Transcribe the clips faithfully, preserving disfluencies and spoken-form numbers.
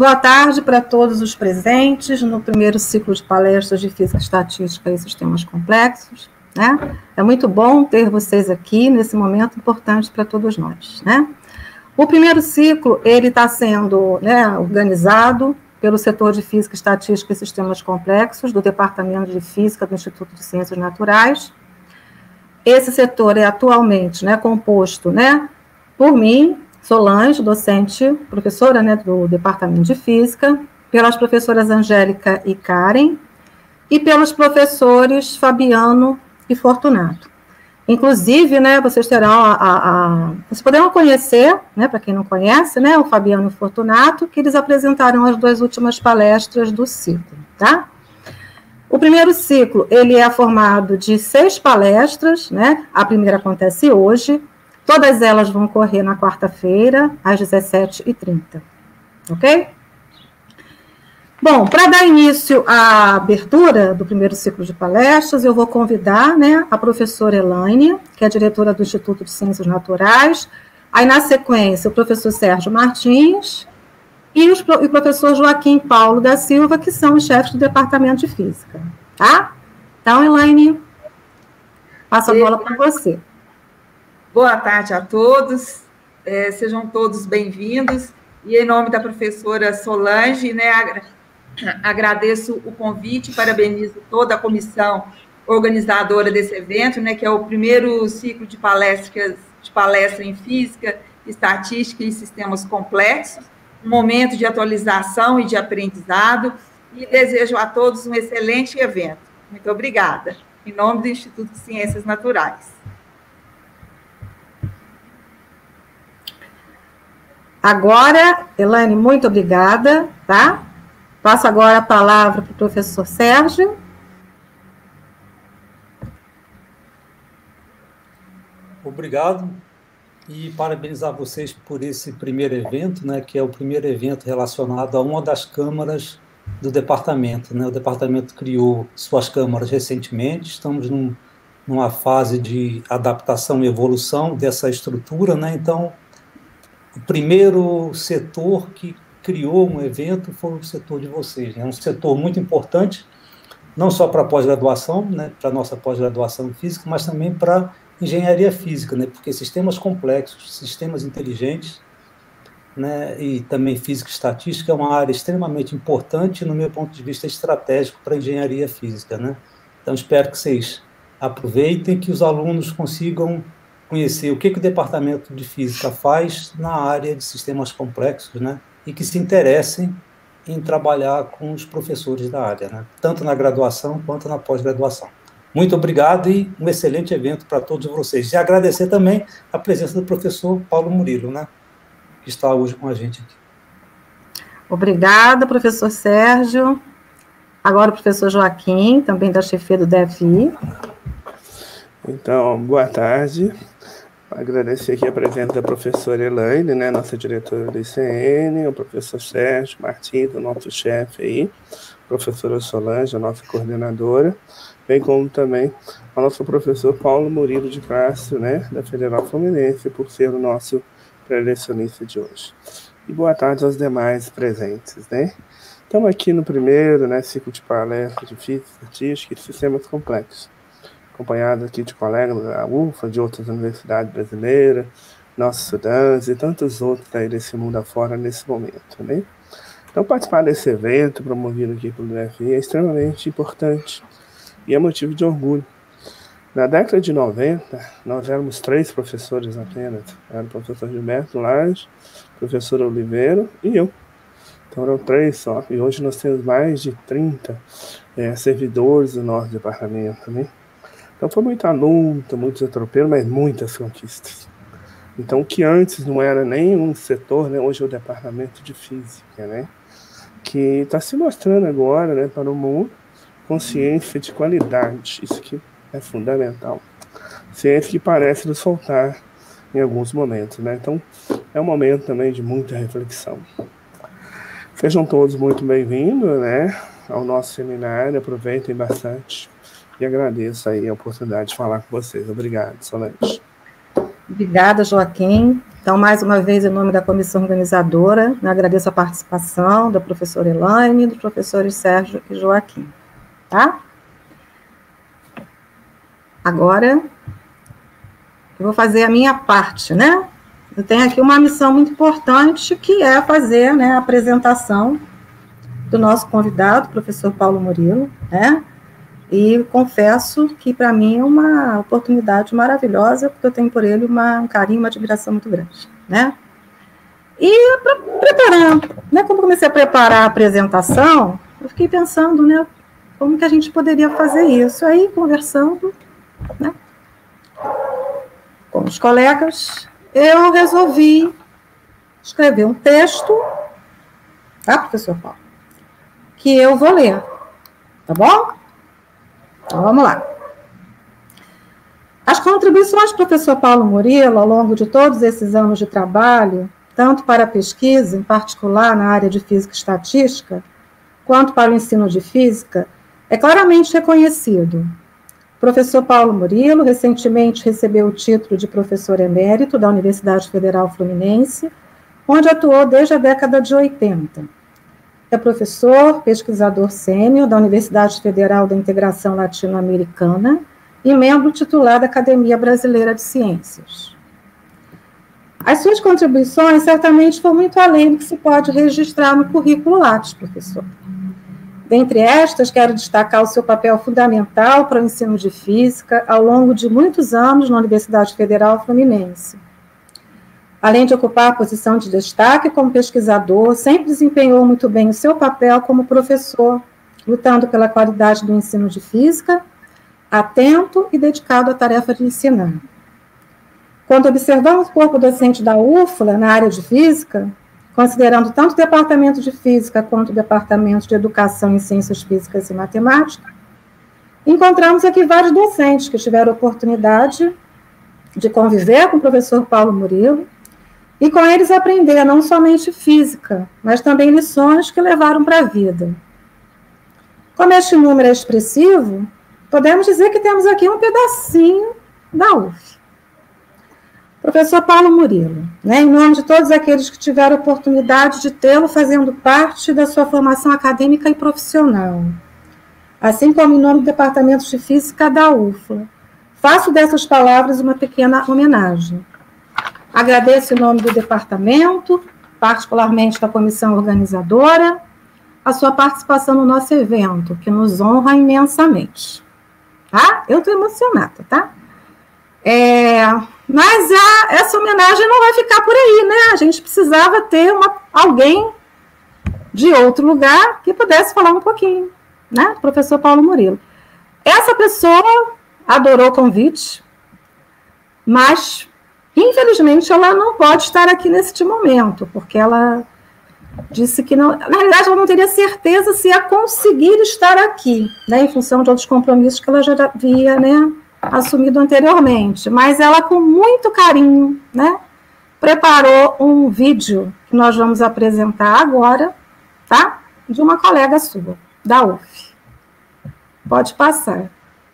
Boa tarde para todos os presentes no primeiro ciclo de palestras de Física, Estatística e Sistemas Complexos. Né? É muito bom ter vocês aqui nesse momento importante para todos nós. Né? O primeiro ciclo ele está sendo né, organizado pelo setor de Física, Estatística e Sistemas Complexos do Departamento de Física do Instituto de Ciências Naturais. Esse setor é atualmente né, composto né, por mim, Solange, docente, professora né, do Departamento de Física, pelas professoras Angélica e Karen, e pelos professores Fabiano e Fortunato. Inclusive, né, vocês terão a... a, a vocês poderão conhecer, né, para quem não conhece, né, o Fabiano e o Fortunato, que eles apresentaram as duas últimas palestras do ciclo, tá? O primeiro ciclo, ele é formado de seis palestras, né, a primeira acontece hoje, todas elas vão ocorrer na quarta-feira, às dezessete e trinta, ok? Bom, para dar início à abertura do primeiro ciclo de palestras, eu vou convidar né, a professora Elaine, que é diretora do Instituto de Ciências Naturais, aí na sequência o professor Sérgio Martins e, os, e o professor Joaquim Paulo da Silva, que são os chefes do Departamento de Física, tá? Então, Elaine, passo a bola para você. Boa tarde a todos, é, sejam todos bem-vindos, e em nome da professora Solange, né, agradeço o convite, parabenizo toda a comissão organizadora desse evento, né, que é o primeiro ciclo de palestras, de palestra em Física, Estatística e Sistemas Complexos, um momento de atualização e de aprendizado, e desejo a todos um excelente evento. Muito obrigada, em nome do Instituto de Ciências Naturais. Agora, Elaine, muito obrigada, tá? Passo agora a palavra para o professor Sérgio. Obrigado e parabenizar vocês por esse primeiro evento, né, que é o primeiro evento relacionado a uma das câmaras do departamento, né? O departamento criou suas câmaras recentemente, estamos num, numa fase de adaptação e evolução dessa estrutura, né? Então, o primeiro setor que criou um evento foi o setor de vocês. É né? um setor muito importante, não só para a pós-graduação, né? para a nossa pós-graduação em Física, mas também para engenharia física, né? porque sistemas complexos, sistemas inteligentes, né? e também Física e Estatística é uma área extremamente importante, no meu ponto de vista, estratégico para a engenharia física. Né? Então, espero que vocês aproveitem, que os alunos consigam conhecer o que, que o Departamento de Física faz na área de sistemas complexos, né? E que se interessem em trabalhar com os professores da área, né? Tanto na graduação quanto na pós-graduação. Muito obrigado e um excelente evento para todos vocês. E agradecer também a presença do professor Paulo Murilo, né? Que está hoje com a gente aqui. Obrigada, professor Sérgio. Agora o professor Joaquim, também da chefia do D F I. Então, boa tarde. Agradecer aqui a presença da professora Elaine, né, nossa diretora do I C N, o professor Sérgio Martins, o nosso chefe aí, a professora Solange, a nossa coordenadora, bem como também o nosso professor Paulo Murilo de Castro, né, da Federal Fluminense, por ser o nosso prelecionista de hoje. E boa tarde aos demais presentes, né. Estamos aqui no primeiro, né, ciclo de palestra de Física, Estatística e Sistemas Complexos, acompanhado aqui de colegas da U F A, de outras universidades brasileiras, nossos estudantes e tantos outros aí desse mundo afora nesse momento, né? Então, participar desse evento promovido aqui pelo D F I é extremamente importante e é motivo de orgulho. Na década de noventa, nós éramos três professores apenas. Era o professor Gilberto Lage, o professor Oliveira e eu. Então, eram três só. E hoje nós temos mais de trinta é, servidores do nosso departamento, né? Então foi muita luta, muitos atropelos, mas muitas conquistas. Então o que antes não era nem um setor, né, hoje é o Departamento de Física, né, que está se mostrando agora, né, para o mundo com ciência de qualidade. Isso que é fundamental. Ciência que parece nos faltar em alguns momentos, né? Então é um momento também de muita reflexão. Sejam todos muito bem-vindos, né, ao nosso seminário, aproveitem bastante. E agradeço aí a oportunidade de falar com vocês. Obrigado, Solange. Obrigada, Joaquim. Então, mais uma vez, em nome da comissão organizadora, eu agradeço a participação da professora Elaine e dos professores Sérgio e Joaquim. Tá? Agora, eu vou fazer a minha parte, né? Eu tenho aqui uma missão muito importante, que é fazer, né, a apresentação do nosso convidado, professor Paulo Murilo, né? E confesso que, para mim, é uma oportunidade maravilhosa, porque eu tenho por ele uma, um carinho, uma admiração muito grande, né? E, pra, preparando, né, como comecei a preparar a apresentação, eu fiquei pensando, né, como que a gente poderia fazer isso. Aí, conversando, né, com os colegas, eu resolvi escrever um texto, tá, professor Paulo? Que eu vou ler, tá bom? Então, vamos lá. As contribuições do professor Paulo Murilo, ao longo de todos esses anos de trabalho, tanto para a pesquisa, em particular na área de física e estatística, quanto para o ensino de física, é claramente reconhecido. O professor Paulo Murilo recentemente recebeu o título de professor emérito da Universidade Federal Fluminense, onde atuou desde a década de oitenta. É professor, pesquisador sênior da Universidade Federal da Integração Latino-Americana e membro titular da Academia Brasileira de Ciências. As suas contribuições certamente foram muito além do que se pode registrar no currículo Lattes, professor. Dentre estas, quero destacar o seu papel fundamental para o ensino de física ao longo de muitos anos na Universidade Federal Fluminense. Além de ocupar a posição de destaque como pesquisador, sempre desempenhou muito bem o seu papel como professor, lutando pela qualidade do ensino de física, atento e dedicado à tarefa de ensinar. Quando observamos o corpo docente da U F L A na área de física, considerando tanto o departamento de física quanto o departamento de educação em ciências físicas e matemática, encontramos aqui vários docentes que tiveram a oportunidade de conviver com o professor Paulo Murilo, e com eles aprender não somente física, mas também lições que levaram para a vida. Como este número é expressivo, podemos dizer que temos aqui um pedacinho da U F L A. Professor Paulo Murilo, né, em nome de todos aqueles que tiveram a oportunidade de tê-lo fazendo parte da sua formação acadêmica e profissional, assim como em nome do Departamento de Física da U F L A, faço dessas palavras uma pequena homenagem. Agradeço em nome do departamento, particularmente da comissão organizadora, a sua participação no nosso evento, que nos honra imensamente. Tá? Eu estou emocionada, tá? É, mas a, essa homenagem não vai ficar por aí, né? A gente precisava ter uma, alguém de outro lugar que pudesse falar um pouquinho, né? Professor Paulo Murilo. Essa pessoa adorou o convite, mas infelizmente, ela não pode estar aqui neste momento, porque ela disse que, não, na realidade, ela não teria certeza se ia conseguir estar aqui, né, em função de outros compromissos que ela já havia, né, assumido anteriormente. Mas ela, com muito carinho, né, preparou um vídeo que nós vamos apresentar agora, tá? De uma colega sua, da U F L A. Pode passar.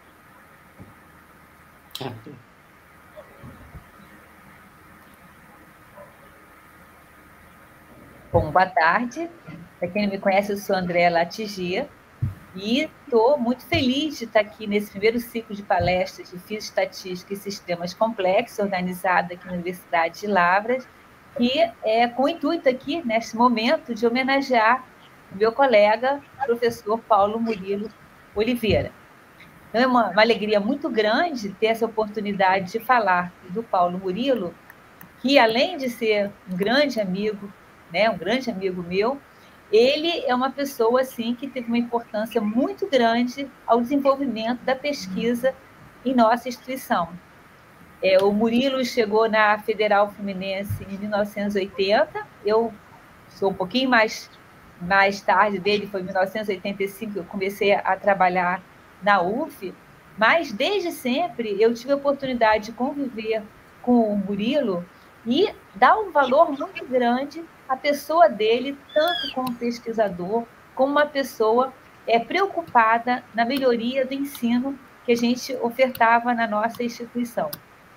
Bom, boa tarde. Para quem não me conhece, eu sou Andréa Latigia e estou muito feliz de estar aqui nesse primeiro ciclo de palestras de Física, Estatística e Sistemas Complexos, organizado aqui na Universidade de Lavras, e é com o intuito aqui, neste momento, de homenagear o meu colega, professor Paulo Murilo Oliveira. Então, é uma, uma alegria muito grande ter essa oportunidade de falar do Paulo Murilo, que, além de ser um grande amigo, né, um grande amigo meu, ele é uma pessoa assim, que teve uma importância muito grande ao desenvolvimento da pesquisa em nossa instituição. É, o Murilo chegou na Federal Fluminense em mil novecentos e oitenta, eu sou um pouquinho mais, mais tarde dele, foi em mil novecentos e oitenta e cinco que eu comecei a trabalhar na U F L A, mas desde sempre eu tive a oportunidade de conviver com o Murilo e dar um valor muito grande à pessoa dele, tanto como pesquisador, como uma pessoa é, preocupada na melhoria do ensino que a gente ofertava na nossa instituição.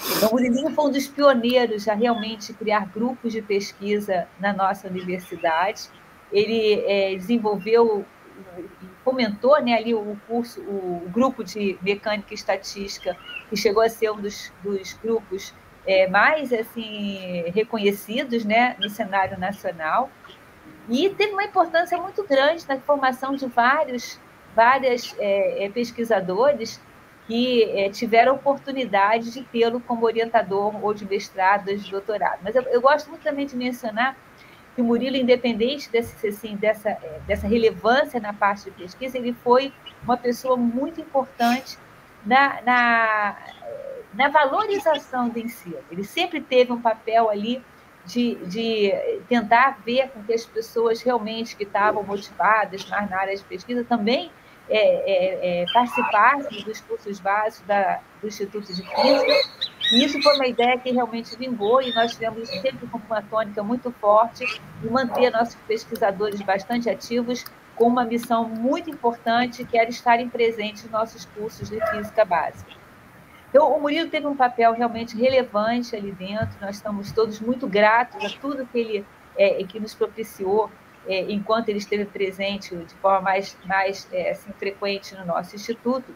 Então, o Murilinho foi um dos pioneiros a realmente criar grupos de pesquisa na nossa universidade. Ele é, desenvolveu e fomentou, né, ali o curso, o grupo de mecânica e estatística, que chegou a ser um dos, dos grupos é, mais assim, reconhecidos, né, no cenário nacional. E teve uma importância muito grande na formação de vários várias, é, pesquisadores que é, tiveram a oportunidade de tê-lo como orientador ou de mestrado ou de doutorado. Mas eu, eu gosto muito também de mencionar que o Murilo, independente desse, assim, dessa, dessa relevância na parte de pesquisa, ele foi uma pessoa muito importante na, na, na valorização do ensino. Ele sempre teve um papel ali de, de tentar ver com que as pessoas realmente que estavam motivadas mais na área de pesquisa também É, é, é, participassem dos cursos básicos da, do Instituto de Física. E isso foi uma ideia que realmente vingou, e nós tivemos sempre como uma tônica muito forte de manter nossos pesquisadores bastante ativos com uma missão muito importante, que era estarem presentes nos nossos cursos de Física Básica. Então, o Murilo teve um papel realmente relevante ali dentro, nós estamos todos muito gratos a tudo que ele é, que nos propiciou enquanto ele esteve presente de forma mais, mais é, assim, frequente no nosso instituto.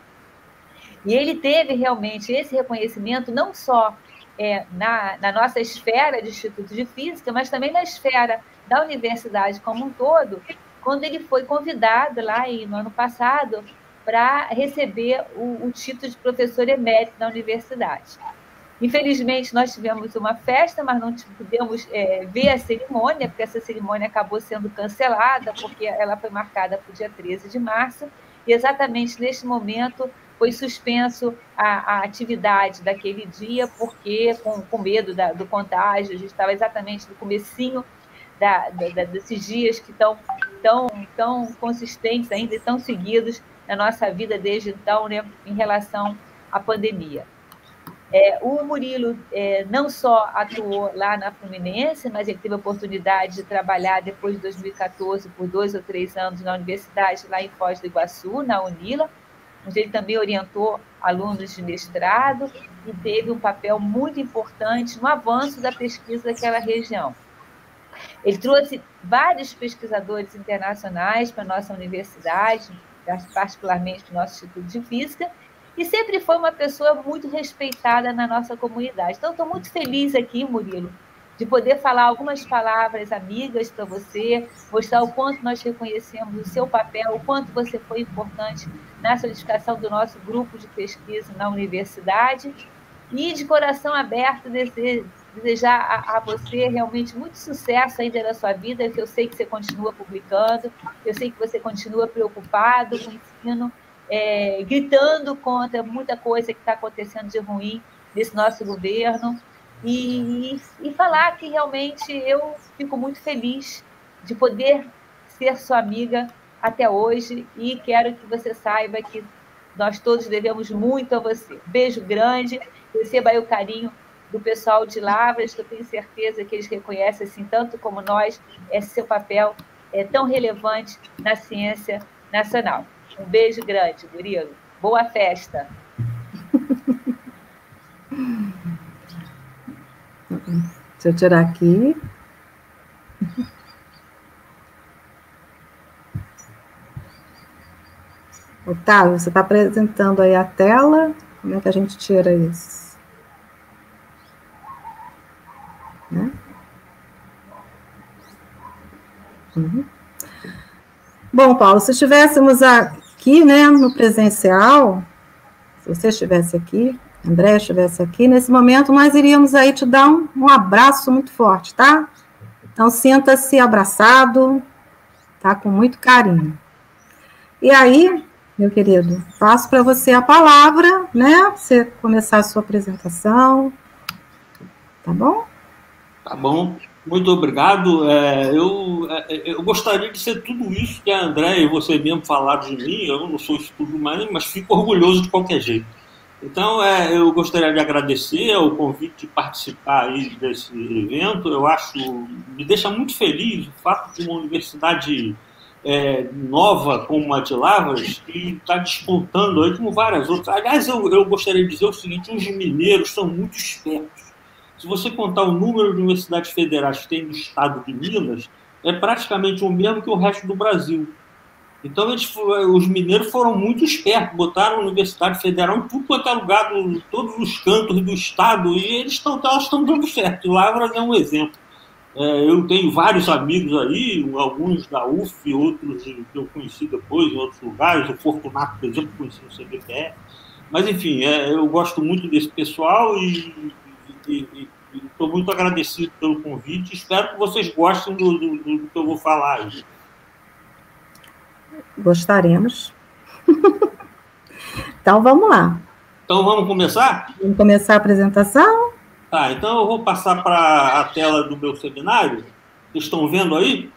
E ele teve realmente esse reconhecimento não só é, na, na nossa esfera de Instituto de Física, mas também na esfera da universidade como um todo, quando ele foi convidado lá em, no ano passado para receber o, o título de professor emérito da universidade. Infelizmente, nós tivemos uma festa, mas não pudemos é, ver a cerimônia, porque essa cerimônia acabou sendo cancelada, porque ela foi marcada para o dia treze de março, e exatamente neste momento foi suspenso a, a atividade daquele dia, porque com, com medo da, do contágio, a gente estava exatamente no comecinho da, da, desses dias que estão tão, tão consistentes ainda e tão seguidos na nossa vida desde então, né, em relação à pandemia. É, o Murilo é, não só atuou lá na Fluminense, mas ele teve a oportunidade de trabalhar depois de dois mil e quatorze por dois ou três anos na universidade lá em Foz do Iguaçu, na Unila, onde ele também orientou alunos de mestrado e teve um papel muito importante no avanço da pesquisa daquela região. Ele trouxe vários pesquisadores internacionais para a nossa universidade, particularmente para o nosso Instituto de Física, e sempre foi uma pessoa muito respeitada na nossa comunidade. Então, estou muito feliz aqui, Murilo, de poder falar algumas palavras amigas para você, mostrar o quanto nós reconhecemos o seu papel, o quanto você foi importante na solidificação do nosso grupo de pesquisa na universidade, e de coração aberto desejar a, a você realmente muito sucesso ainda na sua vida, que eu sei que você continua publicando, eu sei que você continua preocupado com o ensino, É, gritando contra muita coisa que está acontecendo de ruim nesse nosso governo, e, e falar que realmente eu fico muito feliz de poder ser sua amiga até hoje, e quero que você saiba que nós todos devemos muito a você. Beijo grande, receba aí o carinho do pessoal de Lavras, que eu tenho certeza que eles reconhecem, assim, tanto como nós, esse seu papel é tão relevante na ciência nacional. Um beijo grande, Murilo. Boa festa. Deixa eu tirar aqui. Otávio, você está apresentando aí a tela. Como é que a gente tira isso? Né? Uhum. Bom, Paulo, se estivéssemos aqui, né, no presencial, se você estivesse aqui, André estivesse aqui, nesse momento nós iríamos aí te dar um, um abraço muito forte, tá? Então, sinta-se abraçado, tá? Com muito carinho. E aí, meu querido, passo para você a palavra, né? Você começar a sua apresentação, tá bom? Tá bom. Muito obrigado. É, eu, é, eu gostaria de ser tudo isso que a André e você mesmo falaram de mim. Eu não sou isso tudo mais, mas fico orgulhoso de qualquer jeito. Então, é, eu gostaria de agradecer o convite de participar aí desse evento. Eu acho, me deixa muito feliz o fato de uma universidade é, nova como a de Lavras, que está despontando aí como várias outras. Aliás, eu, eu gostaria de dizer o seguinte, os mineiros são muito espertos. Se você contar o número de universidades federais que tem no estado de Minas, é praticamente o mesmo que o resto do Brasil. Então, eles, os mineiros foram muito espertos, botaram a Universidade Federal em tudo quanto é lugar, em todos os cantos do estado, e eles estão, elas estão dando certo. Lavras é um exemplo. É, eu tenho vários amigos aí, alguns da U F, outros que eu conheci depois em outros lugares, o Fortunato, por exemplo, conheci no C B P F. Mas, enfim, é, eu gosto muito desse pessoal e estou muito agradecido pelo convite. Espero que vocês gostem do, do, do que eu vou falar aí. Gostaremos. Então, vamos lá. Então, vamos começar? Vamos começar a apresentação? Tá, então eu vou passar para a tela do meu seminário. Vocês estão vendo aí?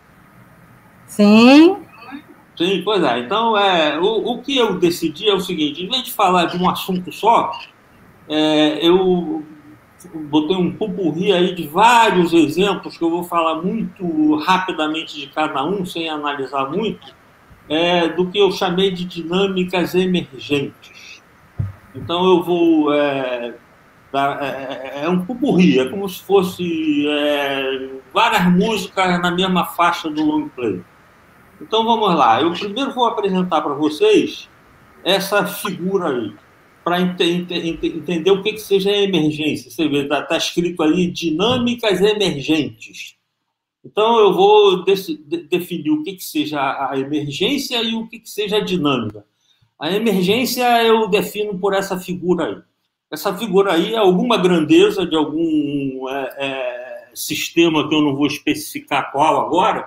Sim. Sim, pois é. Então, é, o, o que eu decidi é o seguinte, em vez de falar de um assunto só, é, eu botei um pupurri aí de vários exemplos que eu vou falar muito rapidamente de cada um, sem analisar muito, é, do que eu chamei de dinâmicas emergentes. Então, eu vou... É, dar, é, é um pupurri, é como se fosse é, várias músicas na mesma faixa do long play. Então, vamos lá. Eu primeiro vou apresentar para vocês essa figura aí, para ent ent ent entender o que, que seja a emergência. Você vê, está tá escrito ali dinâmicas emergentes. Então, eu vou de definir o que, que seja a emergência e o que, que seja a dinâmica. A emergência eu defino por essa figura aí. Essa figura aí é alguma grandeza de algum é, é, sistema que eu não vou especificar qual agora,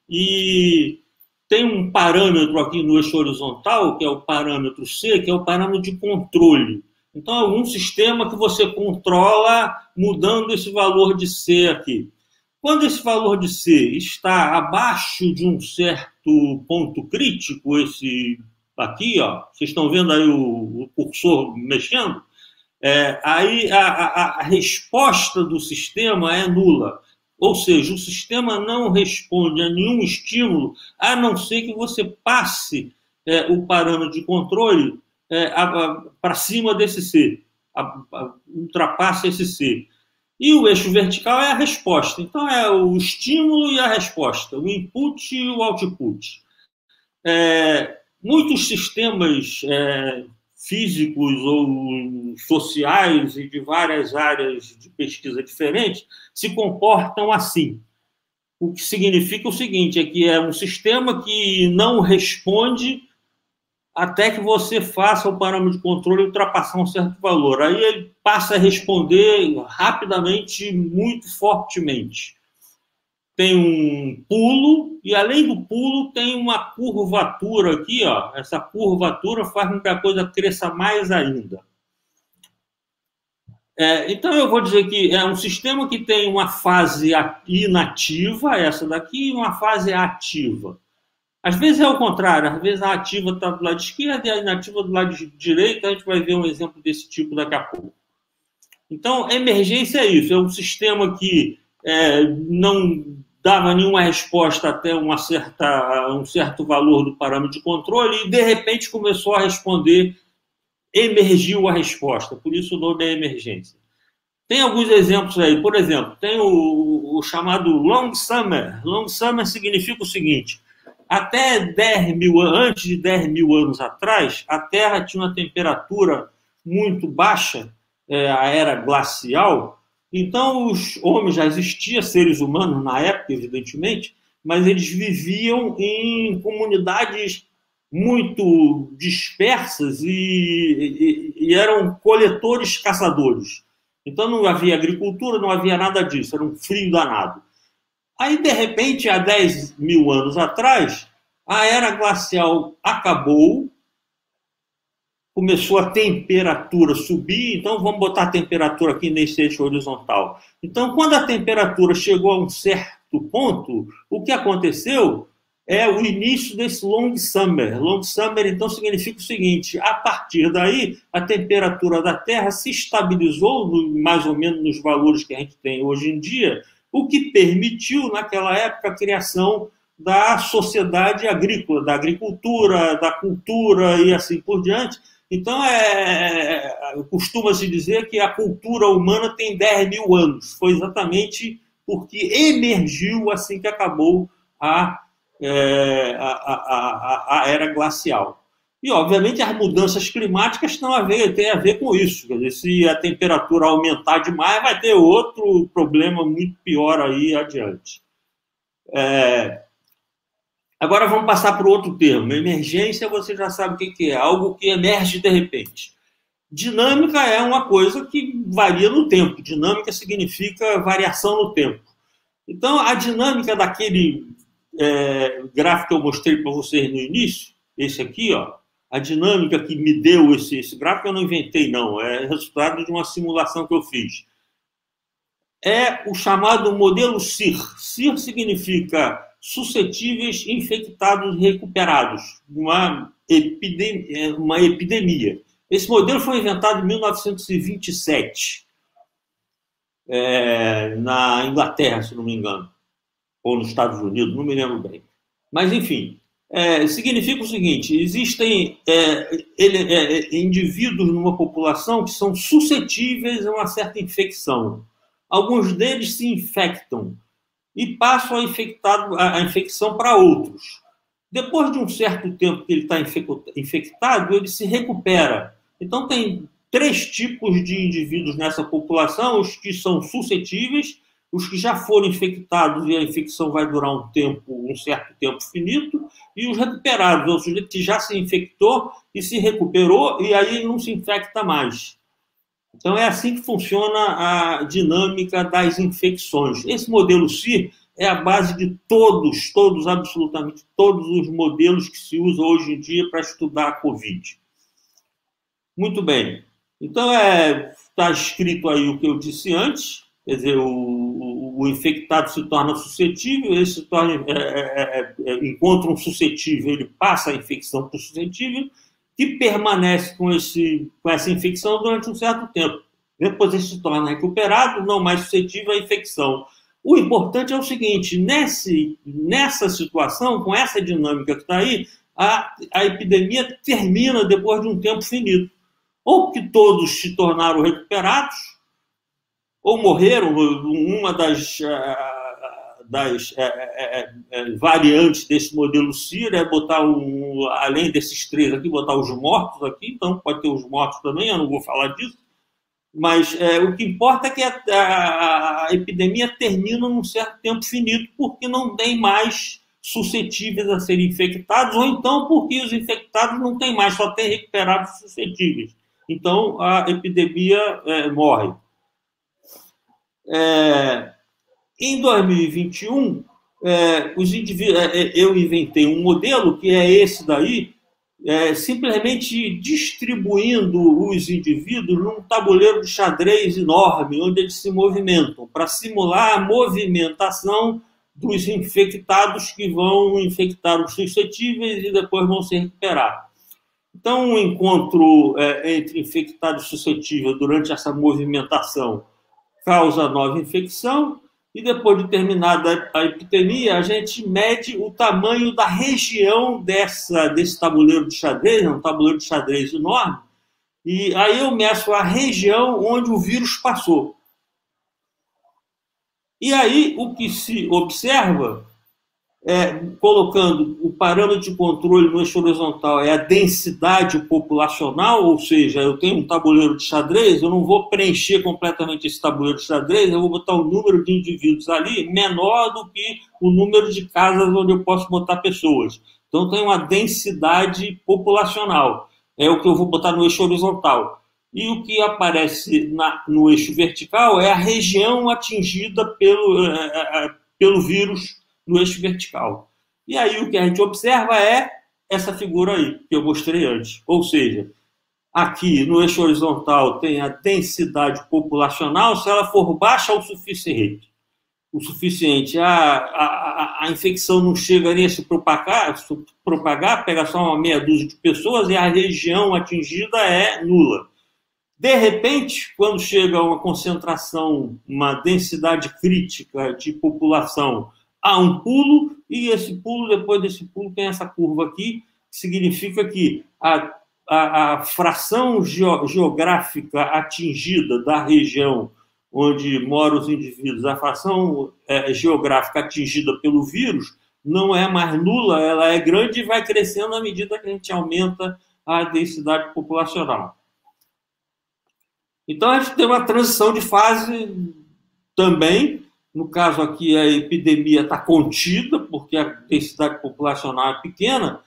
e tem um parâmetro aqui no eixo horizontal, que é o parâmetro C, que é o parâmetro de controle. Então, é um sistema que você controla mudando esse valor de C aqui. Quando esse valor de C está abaixo de um certo ponto crítico, esse aqui, ó, vocês estão vendo aí o, o cursor mexendo, é, aí a, a, a resposta do sistema é nula. Ou seja, o sistema não responde a nenhum estímulo, a não ser que você passe é, o parâmetro de controle é, para cima desse C, a, a, ultrapasse esse C. E o eixo vertical é a resposta. Então, é o estímulo e a resposta, o input e o output. É, muitos sistemas é, físicos ou sociais e de várias áreas de pesquisa diferentes se comportam assim. O que significa o seguinte, é que é um sistema que não responde até que você faça o parâmetro de controle ultrapassar um certo valor. Aí ele passa a responder rapidamente, muito fortemente. Tem um pulo, e além do pulo, tem uma curvatura aqui, ó. Essa curvatura faz com que a coisa cresça mais ainda. É, então, eu vou dizer que é um sistema que tem uma fase inativa, essa daqui, e uma fase ativa. Às vezes é o contrário, às vezes a ativa está do lado esquerdo e a inativa do lado direito. A gente vai ver um exemplo desse tipo daqui a pouco. Então, emergência é isso, é um sistema que é, não dava nenhuma resposta até uma certa, um certo valor do parâmetro de controle e, de repente, começou a responder, emergiu a resposta. Por isso o nome é emergência. Tem alguns exemplos aí. Por exemplo, tem o, o chamado long summer. Long summer significa o seguinte: até dez mil, antes de dez mil anos atrás, a Terra tinha uma temperatura muito baixa, é, a era glacial. Então, os homens, já existiam seres humanos na época, evidentemente, mas eles viviam em comunidades muito dispersas e, e, e eram coletores-caçadores. Então, não havia agricultura, não havia nada disso, era um frio danado. Aí, de repente, há dez mil anos atrás, a era glacial acabou, começou a temperatura subir, então vamos botar a temperatura aqui nesse eixo horizontal. Então, quando a temperatura chegou a um certo ponto, o que aconteceu é o início desse long summer. Long summer, então, significa o seguinte: a partir daí, a temperatura da Terra se estabilizou no, mais ou menos nos valores que a gente tem hoje em dia, o que permitiu, naquela época, a criação da sociedade agrícola, da agricultura, da cultura e assim por diante. Então, é, costuma-se dizer que a cultura humana tem dez mil anos. Foi exatamente porque emergiu assim que acabou a, é, a, a, a era glacial. E, obviamente, as mudanças climáticas têm a ver, têm a ver com isso. Quer dizer, se a temperatura aumentar demais, vai ter outro problema muito pior aí adiante. É... Agora vamos passar para o outro termo. Emergência, você já sabe o que é. Algo que emerge de repente. Dinâmica é uma coisa que varia no tempo. Dinâmica significa variação no tempo. Então, a dinâmica daquele é, gráfico que eu mostrei para vocês no início, esse aqui, ó, a dinâmica que me deu esse, esse gráfico, eu não inventei, não. É resultado de uma simulação que eu fiz. É o chamado modelo S I R. S I R significa suscetíveis, infectados, recuperados. Uma epidemia, uma epidemia. Esse modelo foi inventado em mil novecentos e vinte e sete, é, na Inglaterra, se não me engano, ou nos Estados Unidos, não me lembro bem. Mas, enfim, é, significa o seguinte: existem é, ele, é, indivíduos numa população que são suscetíveis a uma certa infecção. Alguns deles se infectam e passam a, infectado, a, a infecção para outros. Depois de um certo tempo que ele está infectado, ele se recupera. Então, tem três tipos de indivíduos nessa população: os que são suscetíveis, os que já foram infectados e a infecção vai durar um tempo, um certo tempo finito, e os recuperados, é o sujeito que já se infectou e se recuperou, e aí não se infecta mais. Então, é assim que funciona a dinâmica das infecções. Esse modelo S I R é a base de todos, todos, absolutamente todos os modelos que se usam hoje em dia para estudar a Covid. Muito bem. Então, é, está escrito aí o que eu disse antes, quer dizer, o, o, o infectado se torna suscetível, ele se torna, é, é, é, encontra um suscetível, ele passa a infecção para o suscetível, que permanece com, esse, com essa infecção durante um certo tempo. Depois ele se torna recuperado, não mais suscetível à infecção. O importante é o seguinte: nesse, nessa situação, com essa dinâmica que está aí, a, a epidemia termina depois de um tempo finito. Ou que todos se tornaram recuperados, ou morreram. Uma das, das é, é, é, variantes desse modelo S I R é botar, um, além desses três aqui, botar os mortos aqui. Então, pode ter os mortos também, eu não vou falar disso. Mas é, o que importa é que a, a, a epidemia termina num certo tempo finito, porque não tem mais suscetíveis a serem infectados, ou então porque os infectados não tem mais, só tem recuperados suscetíveis. Então, a epidemia é, morre. É, em dois mil e vinte e um, é, os indivíduos, é, eu inventei um modelo, que é esse daí, é, simplesmente distribuindo os indivíduos num tabuleiro de xadrez enorme, onde eles se movimentam, para simular a movimentação dos infectados que vão infectar os suscetíveis e depois vão se recuperar. Então, um encontro é, entre infectado e suscetível durante essa movimentação causa nova infecção, e depois de terminada a epidemia, a gente mede o tamanho da região dessa, desse tabuleiro de xadrez, é um tabuleiro de xadrez enorme, e aí eu meço a região onde o vírus passou. E aí o que se observa, é, colocando o parâmetro de controle no eixo horizontal, é a densidade populacional, ou seja, eu tenho um tabuleiro de xadrez, eu não vou preencher completamente esse tabuleiro de xadrez, eu vou botar o número de indivíduos ali menor do que o número de casas onde eu posso botar pessoas. Então, tem uma densidade populacional, é o que eu vou botar no eixo horizontal. E o que aparece na, no eixo vertical é a região atingida pelo, é, pelo vírus no eixo vertical. E aí o que a gente observa é essa figura aí, que eu mostrei antes. Ou seja, aqui no eixo horizontal tem a densidade populacional, se ela for baixa o suficiente, o suficiente a, a, a infecção não chega nem a se propagar, se propagar, pega só uma meia dúzia de pessoas e a região atingida é nula. De repente, quando chega a uma concentração, uma densidade crítica de população há um pulo, e esse pulo, depois desse pulo, tem essa curva aqui, que significa que a, a, a fração geográfica atingida da região onde moram os indivíduos, a fração é, geográfica atingida pelo vírus, não é mais nula, ela é grande e vai crescendo à medida que a gente aumenta a densidade populacional. Então, a gente tem uma transição de fase também. No caso aqui, a epidemia está contida, porque a densidade populacional é pequena,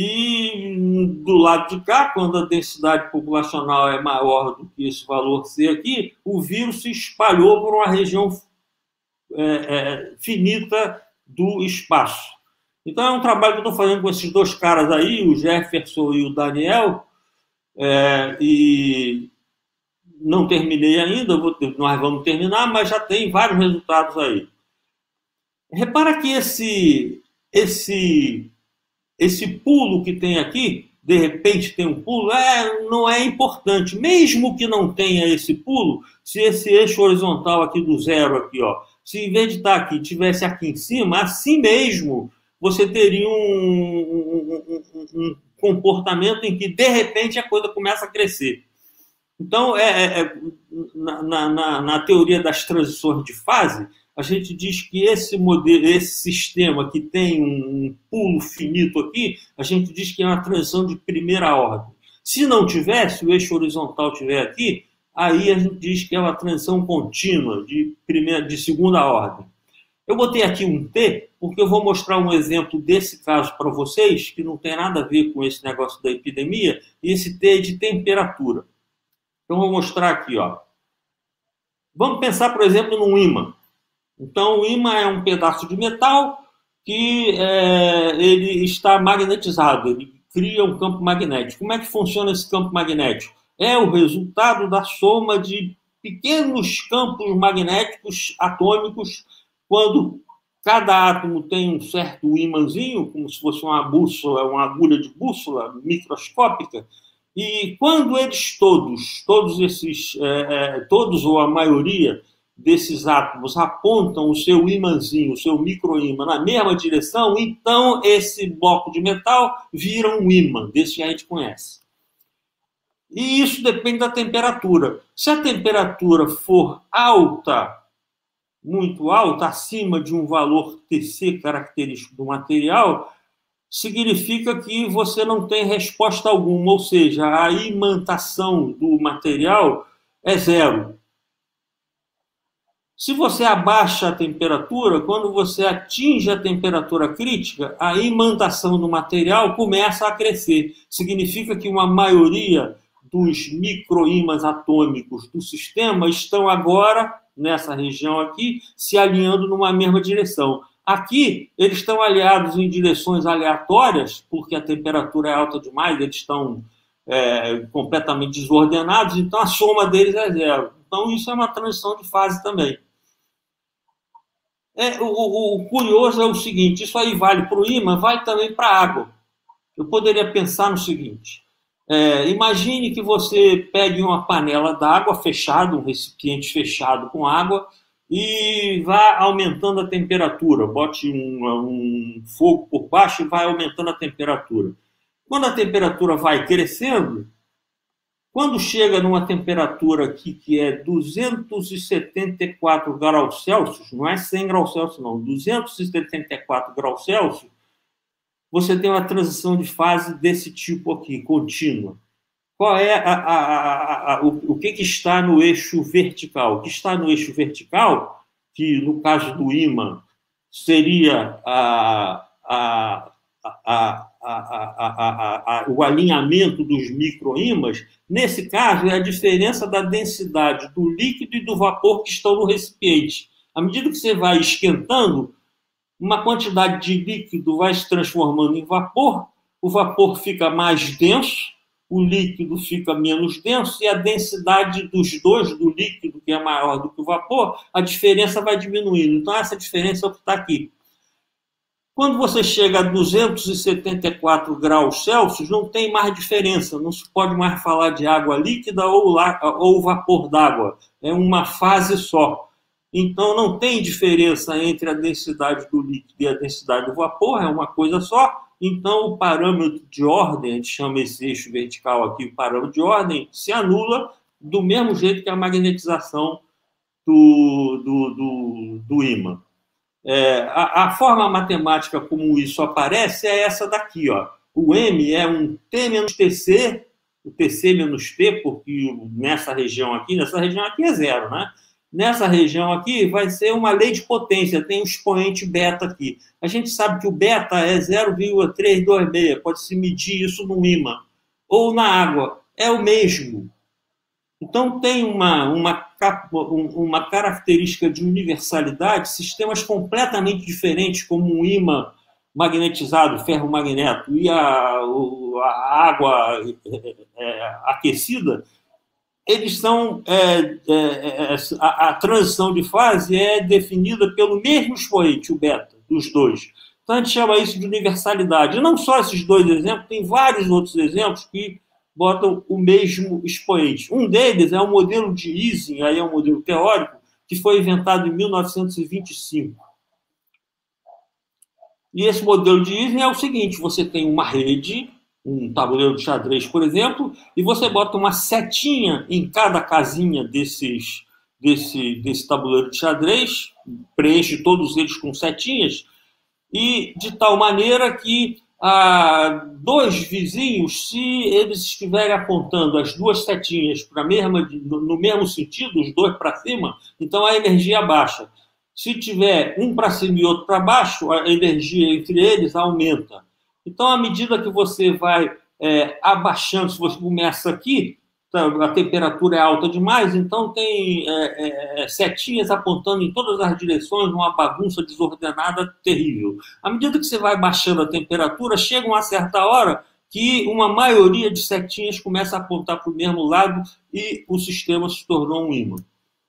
e do lado de cá, quando a densidade populacional é maior do que esse valor C aqui, o vírus se espalhou por uma região é, é, finita do espaço. Então, é um trabalho que eu estou fazendo com esses dois caras aí, o Jefferson e o Daniel, é, e não terminei ainda, vou, nós vamos terminar, mas já tem vários resultados aí. Repara que esse, esse, esse pulo que tem aqui, de repente tem um pulo, é, não é importante. Mesmo que não tenha esse pulo, se esse eixo horizontal aqui do zero, aqui, ó, se em vez de estar aqui, tivesse aqui em cima, assim mesmo, você teria um, um, um, um comportamento em que, de repente, a coisa começa a crescer. Então, é, é, na, na, na teoria das transições de fase, a gente diz que esse modelo, esse sistema que tem um pulo finito aqui, a gente diz que é uma transição de primeira ordem. Se não tivesse, o eixo horizontal estiver aqui, aí a gente diz que é uma transição contínua, de, primeira, de segunda ordem. Eu botei aqui um T, porque eu vou mostrar um exemplo desse caso para vocês, que não tem nada a ver com esse negócio da epidemia, e esse T é de temperatura. Então, vou mostrar aqui, ó. Vamos pensar, por exemplo, num ímã. Então, o ímã é um pedaço de metal que é, ele está magnetizado, ele cria um campo magnético. Como é que funciona esse campo magnético? É o resultado da soma de pequenos campos magnéticos atômicos, quando cada átomo tem um certo ímãzinho, como se fosse uma bússola, uma agulha de bússola microscópica. E quando eles todos, todos esses, é, todos ou a maioria desses átomos apontam o seu ímãzinho, o seu microímã na mesma direção, então esse bloco de metal vira um ímã, desse que a gente conhece. E isso depende da temperatura. Se a temperatura for alta, muito alta, acima de um valor T C característico do material, significa que você não tem resposta alguma, ou seja, a imantação do material é zero. Se você abaixa a temperatura, quando você atinge a temperatura crítica, a imantação do material começa a crescer. Significa que uma maioria dos microímãs atômicos do sistema estão agora, nessa região aqui, se alinhando numa mesma direção. Aqui, eles estão aliados em direções aleatórias, porque a temperatura é alta demais, eles estão é, completamente desordenados, então a soma deles é zero. Então, isso é uma transição de fase também. É, o, o, o curioso é o seguinte, isso aí vale para o ímã, vale também para a água. Eu poderia pensar no seguinte, é, imagine que você pegue uma panela d'água fechada, um recipiente fechado com água, e vá aumentando a temperatura. Bote um, um fogo por baixo e vai aumentando a temperatura. Quando a temperatura vai crescendo, quando chega numa temperatura aqui que é duzentos e setenta e quatro graus Celsius, não é cem graus Celsius não, duzentos e setenta e quatro graus Celsius, você tem uma transição de fase desse tipo aqui, contínua. Qual é a, a, a, a, o, o que, que está no eixo vertical? O que está no eixo vertical, que no caso do ímã seria a, a, a, a, a, a, a, o alinhamento dos microímãs, nesse caso é a diferença da densidade do líquido e do vapor que estão no recipiente. À medida que você vai esquentando, uma quantidade de líquido vai se transformando em vapor, o vapor fica mais denso, o líquido fica menos denso e a densidade dos dois, do líquido, que é maior do que o vapor, a diferença vai diminuindo. Então, essa diferença é o que está aqui. Quando você chega a duzentos e setenta e quatro graus Celsius, não tem mais diferença, não se pode mais falar de água líquida ou, lá, ou vapor d'água. É uma fase só. Então, não tem diferença entre a densidade do líquido e a densidade do vapor, é uma coisa só. Então, o parâmetro de ordem, a gente chama esse eixo vertical aqui, o parâmetro de ordem, se anula do mesmo jeito que a magnetização do, do, do, do ímã. É, a, a forma matemática como isso aparece é essa daqui, ó. O M é um T menos T C, o T C menos P, porque nessa região aqui, nessa região aqui é zero, né? Nessa região aqui vai ser uma lei de potência, tem um expoente beta aqui. A gente sabe que o beta é zero vírgula trezentos e vinte e seis, pode-se medir isso no ímã. Ou na água, é o mesmo. Então tem uma, uma, uma característica de universalidade, sistemas completamente diferentes, como um ímã magnetizado, ferro-magneto, e a, a água é, é, aquecida, eles são, é, é, a, a transição de fase é definida pelo mesmo expoente, o beta, dos dois. Então, a gente chama isso de universalidade. E não só esses dois exemplos, tem vários outros exemplos que botam o mesmo expoente. Um deles é o modelo de Ising, aí é um modelo teórico, que foi inventado em mil novecentos e vinte e cinco. E esse modelo de Ising é o seguinte, você tem uma rede, um tabuleiro de xadrez, por exemplo, e você bota uma setinha em cada casinha desses, desse, desse tabuleiro de xadrez, preenche todos eles com setinhas, e de tal maneira que ah, dois vizinhos, se eles estiverem apontando as duas setinhas para mesma, no, no mesmo sentido, os dois para cima, então a energia baixa. Se tiver um para cima e outro para baixo, a energia entre eles aumenta. Então, à medida que você vai é, abaixando, se você começa aqui, a temperatura é alta demais, então tem é, é, setinhas apontando em todas as direções, uma bagunça desordenada terrível. À medida que você vai baixando a temperatura, chega uma certa hora que uma maioria de setinhas começa a apontar para o mesmo lado e o sistema se tornou um ímã.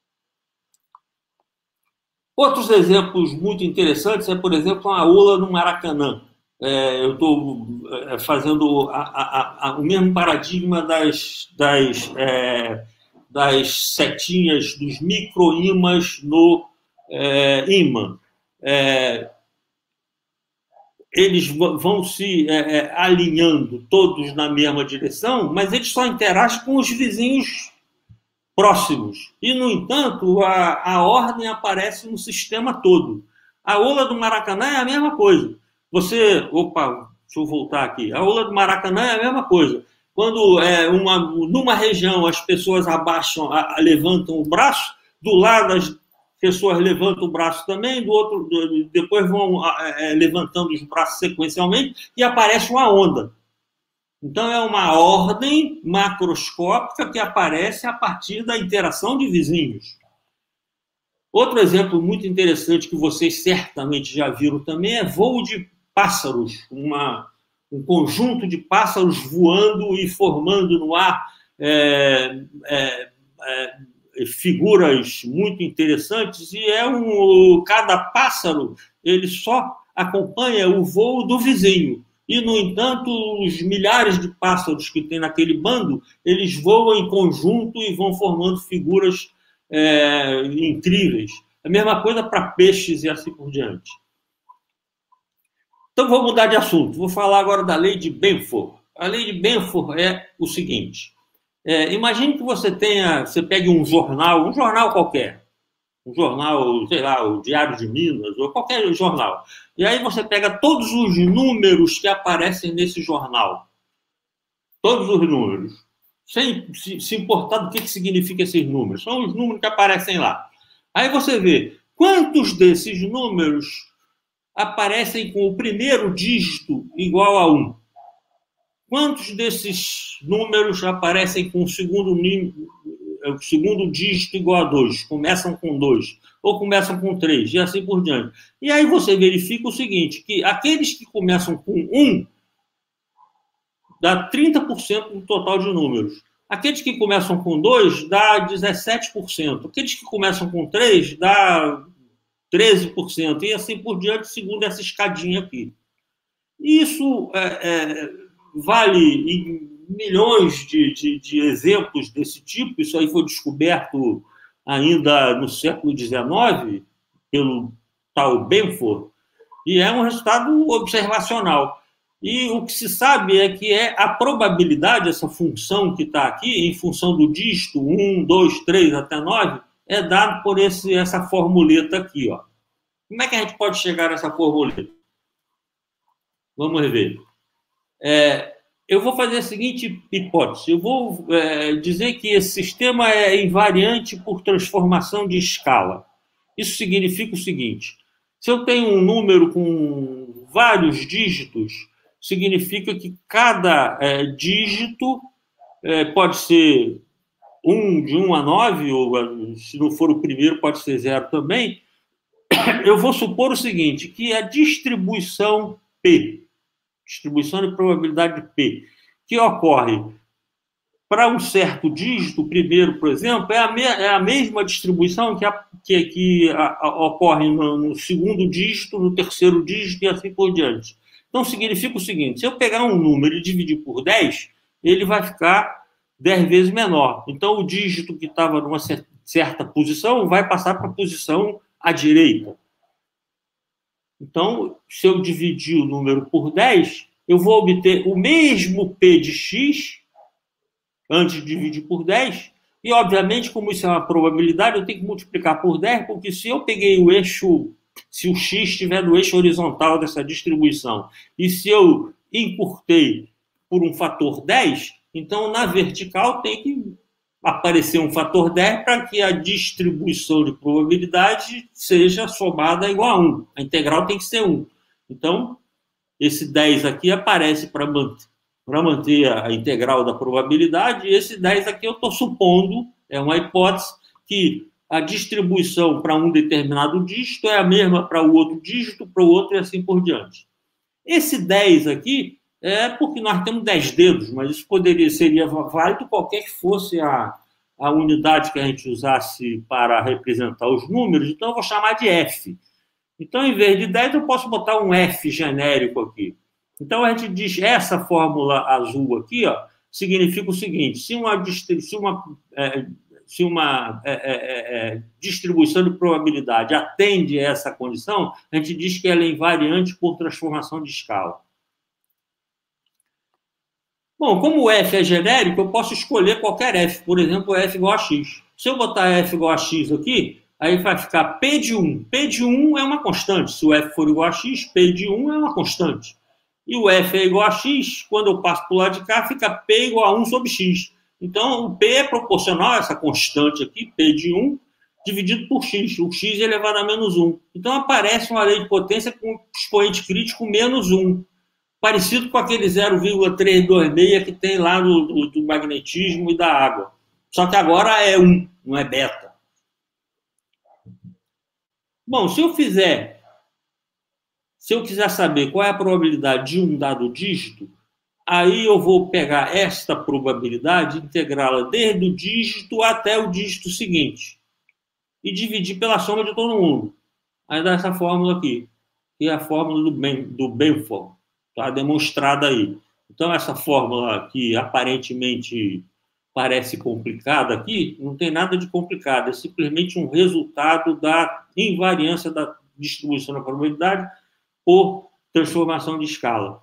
Outros exemplos muito interessantes é, por exemplo, a ola no Maracanã. É, eu estou é, fazendo a, a, a, o mesmo paradigma das, das, é, das setinhas, dos microímãs no é, ímã. É, eles vão se é, é, alinhando todos na mesma direção, mas eles só interagem com os vizinhos próximos. E, no entanto, a, a ordem aparece no sistema todo. A ola do Maracanã é a mesma coisa. Você, opa, deixa eu voltar aqui. A ola do Maracanã é a mesma coisa. Quando é uma, numa região as pessoas abaixam, a, a, levantam o braço, do lado as pessoas levantam o braço também, do outro, do, depois vão é, levantando os braços sequencialmente e aparece uma onda. Então é uma ordem macroscópica que aparece a partir da interação de vizinhos. Outro exemplo muito interessante que vocês certamente já viram também é voo de pássaros, uma, um conjunto de pássaros voando e formando no ar é, é, é, figuras muito interessantes, e é um, cada pássaro ele só acompanha o voo do vizinho. E, no entanto, os milhares de pássaros que tem naquele bando, eles voam em conjunto e vão formando figuras é, incríveis. A mesma coisa para peixes e assim por diante. Então, vou mudar de assunto. Vou falar agora da lei de Benford. A lei de Benford é o seguinte. É, imagine que você tenha, você pegue um jornal, um jornal qualquer, um jornal, sei lá, o Diário de Minas, ou qualquer jornal. E aí você pega todos os números que aparecem nesse jornal. Todos os números. Sem se, se importar do que, que significa esses números. São os números que aparecem lá. Aí você vê quantos desses números aparecem com o primeiro dígito igual a um. Quantos desses números aparecem com o segundo, o segundo dígito igual a dois? Começam com dois. Ou começam com três, e assim por diante. E aí você verifica o seguinte, que aqueles que começam com um dá trinta por cento do total de números. Aqueles que começam com dois dá dezessete por cento. Aqueles que começam com três dá treze por cento. E assim por diante, segundo essa escadinha aqui. Isso é, é, vale em milhões de, de, de exemplos desse tipo. Isso aí foi descoberto ainda no século dezenove, pelo tal Benford, e é um resultado observacional. E o que se sabe é que é a probabilidade, essa função que está aqui, em função do dígito um, dois, três até nove, é dado por esse, essa formuleta aqui. Ó. Como é que a gente pode chegar a essa formuleta? Vamos ver. É, eu vou fazer a seguinte hipótese. Eu vou é, dizer que esse sistema é invariante por transformação de escala. Isso significa o seguinte. Se eu tenho um número com vários dígitos, significa que cada é, dígito é, pode ser um, de um a nove, ou se não for o primeiro, pode ser zero também. Eu vou supor o seguinte, que a distribuição P, distribuição de probabilidade P, que ocorre para um certo dígito, o primeiro, por exemplo, é a, me, é a mesma distribuição que, a, que, que a, a, ocorre no, no segundo dígito, no terceiro dígito e assim por diante. Então, significa o seguinte, se eu pegar um número e dividir por dez, ele vai ficar dez vezes menor. Então, o dígito que estava numa certa posição vai passar para a posição à direita. Então, se eu dividir o número por dez, eu vou obter o mesmo P de x antes de dividir por dez, e, obviamente, como isso é uma probabilidade, eu tenho que multiplicar por dez, porque se eu peguei o eixo, se o x estiver no eixo horizontal dessa distribuição, e se eu encurtei por um fator dez, então, na vertical, tem que aparecer um fator dez para que a distribuição de probabilidade seja somada igual a um. A integral tem que ser um. Então, esse dez aqui aparece para manter. para manter a integral da probabilidade, e esse dez aqui eu estou supondo, é uma hipótese, que a distribuição para um determinado dígito é a mesma para o outro dígito, para o outro e assim por diante. Esse dez aqui é porque nós temos dez dedos, mas isso poderia, seria válido qualquer que fosse a, a unidade que a gente usasse para representar os números, então eu vou chamar de F. Então, em vez de dez, eu posso botar um F genérico aqui. Então, a gente diz, essa fórmula azul aqui, ó, significa o seguinte, se uma, se uma, é, se uma é, é, é, distribuição de probabilidade atende a essa condição, a gente diz que ela é invariante por transformação de escala. Bom, como o F é genérico, eu posso escolher qualquer F, por exemplo, F igual a X. Se eu botar F igual a X aqui, aí vai ficar P de um. P de um é uma constante. Se o F for igual a X, P de um é uma constante. E o F é igual a X, quando eu passo para o lado de cá, fica P igual a um sobre X. Então, o P é proporcional a essa constante aqui, P de um, dividido por X. O X é elevado a menos um. Então, aparece uma lei de potência com expoente crítico menos um, parecido com aquele zero vírgula trezentos e vinte e seis que tem lá no, do, do magnetismo e da água. Só que agora é um, não é beta. Bom, se eu fizer... Se eu quiser saber qual é a probabilidade de um dado dígito, aí eu vou pegar esta probabilidade e integrá-la desde o dígito até o dígito seguinte e dividir pela soma de todo mundo. Aí dá essa fórmula aqui, que é a fórmula do, ben, do Benford, tá demonstrada aí. Então, essa fórmula que aparentemente parece complicada aqui, não tem nada de complicado, é simplesmente um resultado da invariância da distribuição da probabilidade por transformação de escala.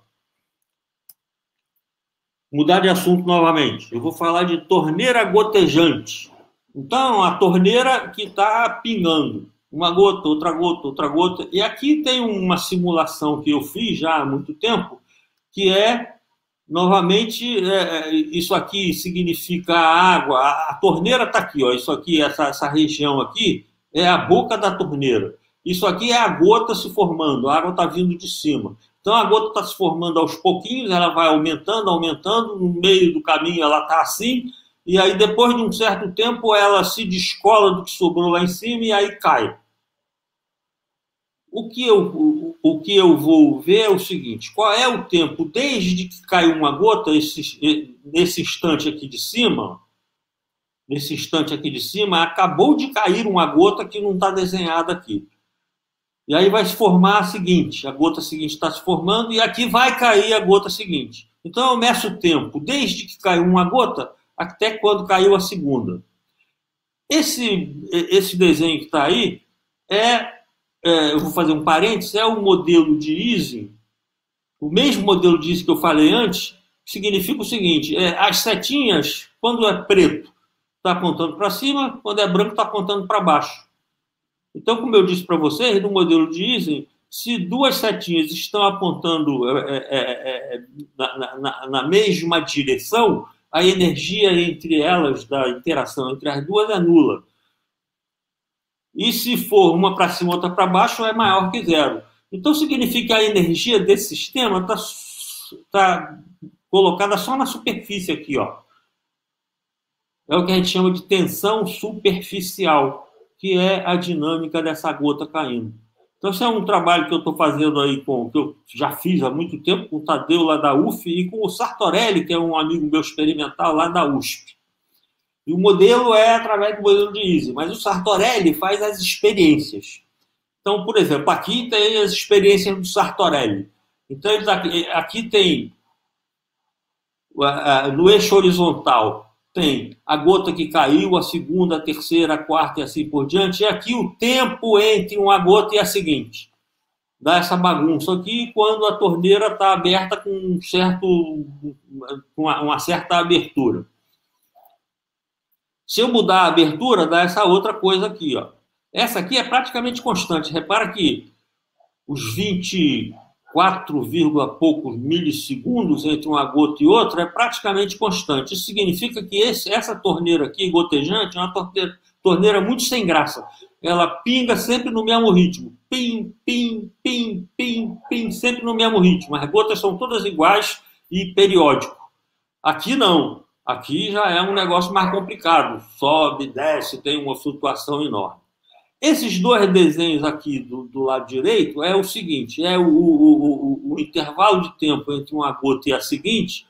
Mudar de assunto novamente. Eu vou falar de torneira gotejante. Então, a torneira que está pingando. Uma gota, outra gota, outra gota. E aqui tem uma simulação que eu fiz já há muito tempo, que é, novamente, é, isso aqui significa a água. A, a torneira está aqui, ó. Isso aqui, essa, essa região aqui, é a boca da torneira. Isso aqui é a gota se formando, a água está vindo de cima. Então, a gota está se formando aos pouquinhos, ela vai aumentando, aumentando, no meio do caminho ela está assim, e aí, depois de um certo tempo, ela se descola do que sobrou lá em cima e aí cai. O que eu, o, o que eu vou ver é o seguinte, qual é o tempo desde que caiu uma gota, esse, nesse instante aqui de cima, nesse instante aqui de cima, acabou de cair uma gota que não está desenhada aqui. E aí vai se formar a seguinte, a gota seguinte está se formando e aqui vai cair a gota seguinte. Então, eu meço o tempo desde que caiu uma gota até quando caiu a segunda. Esse, esse desenho que está aí é, é, eu vou fazer um parênteses, é o modelo de Ising, o mesmo modelo de Ising que eu falei antes, significa o seguinte, é, as setinhas, quando é preto, está apontando para cima, quando é branco, está apontando para baixo. Então, como eu disse para vocês, no modelo de Ising, se duas setinhas estão apontando é, é, é, na, na, na mesma direção, a energia entre elas, da interação entre as duas, é nula. E se for uma para cima e outra para baixo, é maior que zero. Então, significa que a energia desse sistema está tá colocada só na superfície aqui, ó. É o que a gente chama de tensão superficial, que é a dinâmica dessa gota caindo. Então, esse é um trabalho que eu estou fazendo aí, com, que eu já fiz há muito tempo, com o Tadeu lá da U F e com o Sartorelli, que é um amigo meu experimental lá da U S P. E o modelo é através do modelo de Ising, mas o Sartorelli faz as experiências. Então, por exemplo, aqui tem as experiências do Sartorelli. Então, aqui, aqui tem, no eixo horizontal, tem a gota que caiu, a segunda, a terceira, a quarta e assim por diante. E aqui o tempo entre uma gota e a seguinte. Dá essa bagunça aqui quando a torneira está aberta com um certo, uma, uma certa abertura. Se eu mudar a abertura, dá essa outra coisa aqui, ó. Essa aqui é praticamente constante. Repara que os vinte e quatro, poucos milissegundos entre uma gota e outra é praticamente constante. Isso significa que esse, essa torneira aqui, gotejante, é uma torneira, torneira muito sem graça. Ela pinga sempre no mesmo ritmo. Pim, pim, pim, pim, pim, sempre no mesmo ritmo. As gotas são todas iguais e periódico. Aqui não. Aqui já é um negócio mais complicado. Sobe, desce, tem uma flutuação enorme. Esses dois desenhos aqui do, do lado direito é o seguinte, é o, o, o, o intervalo de tempo entre uma gota e a seguinte,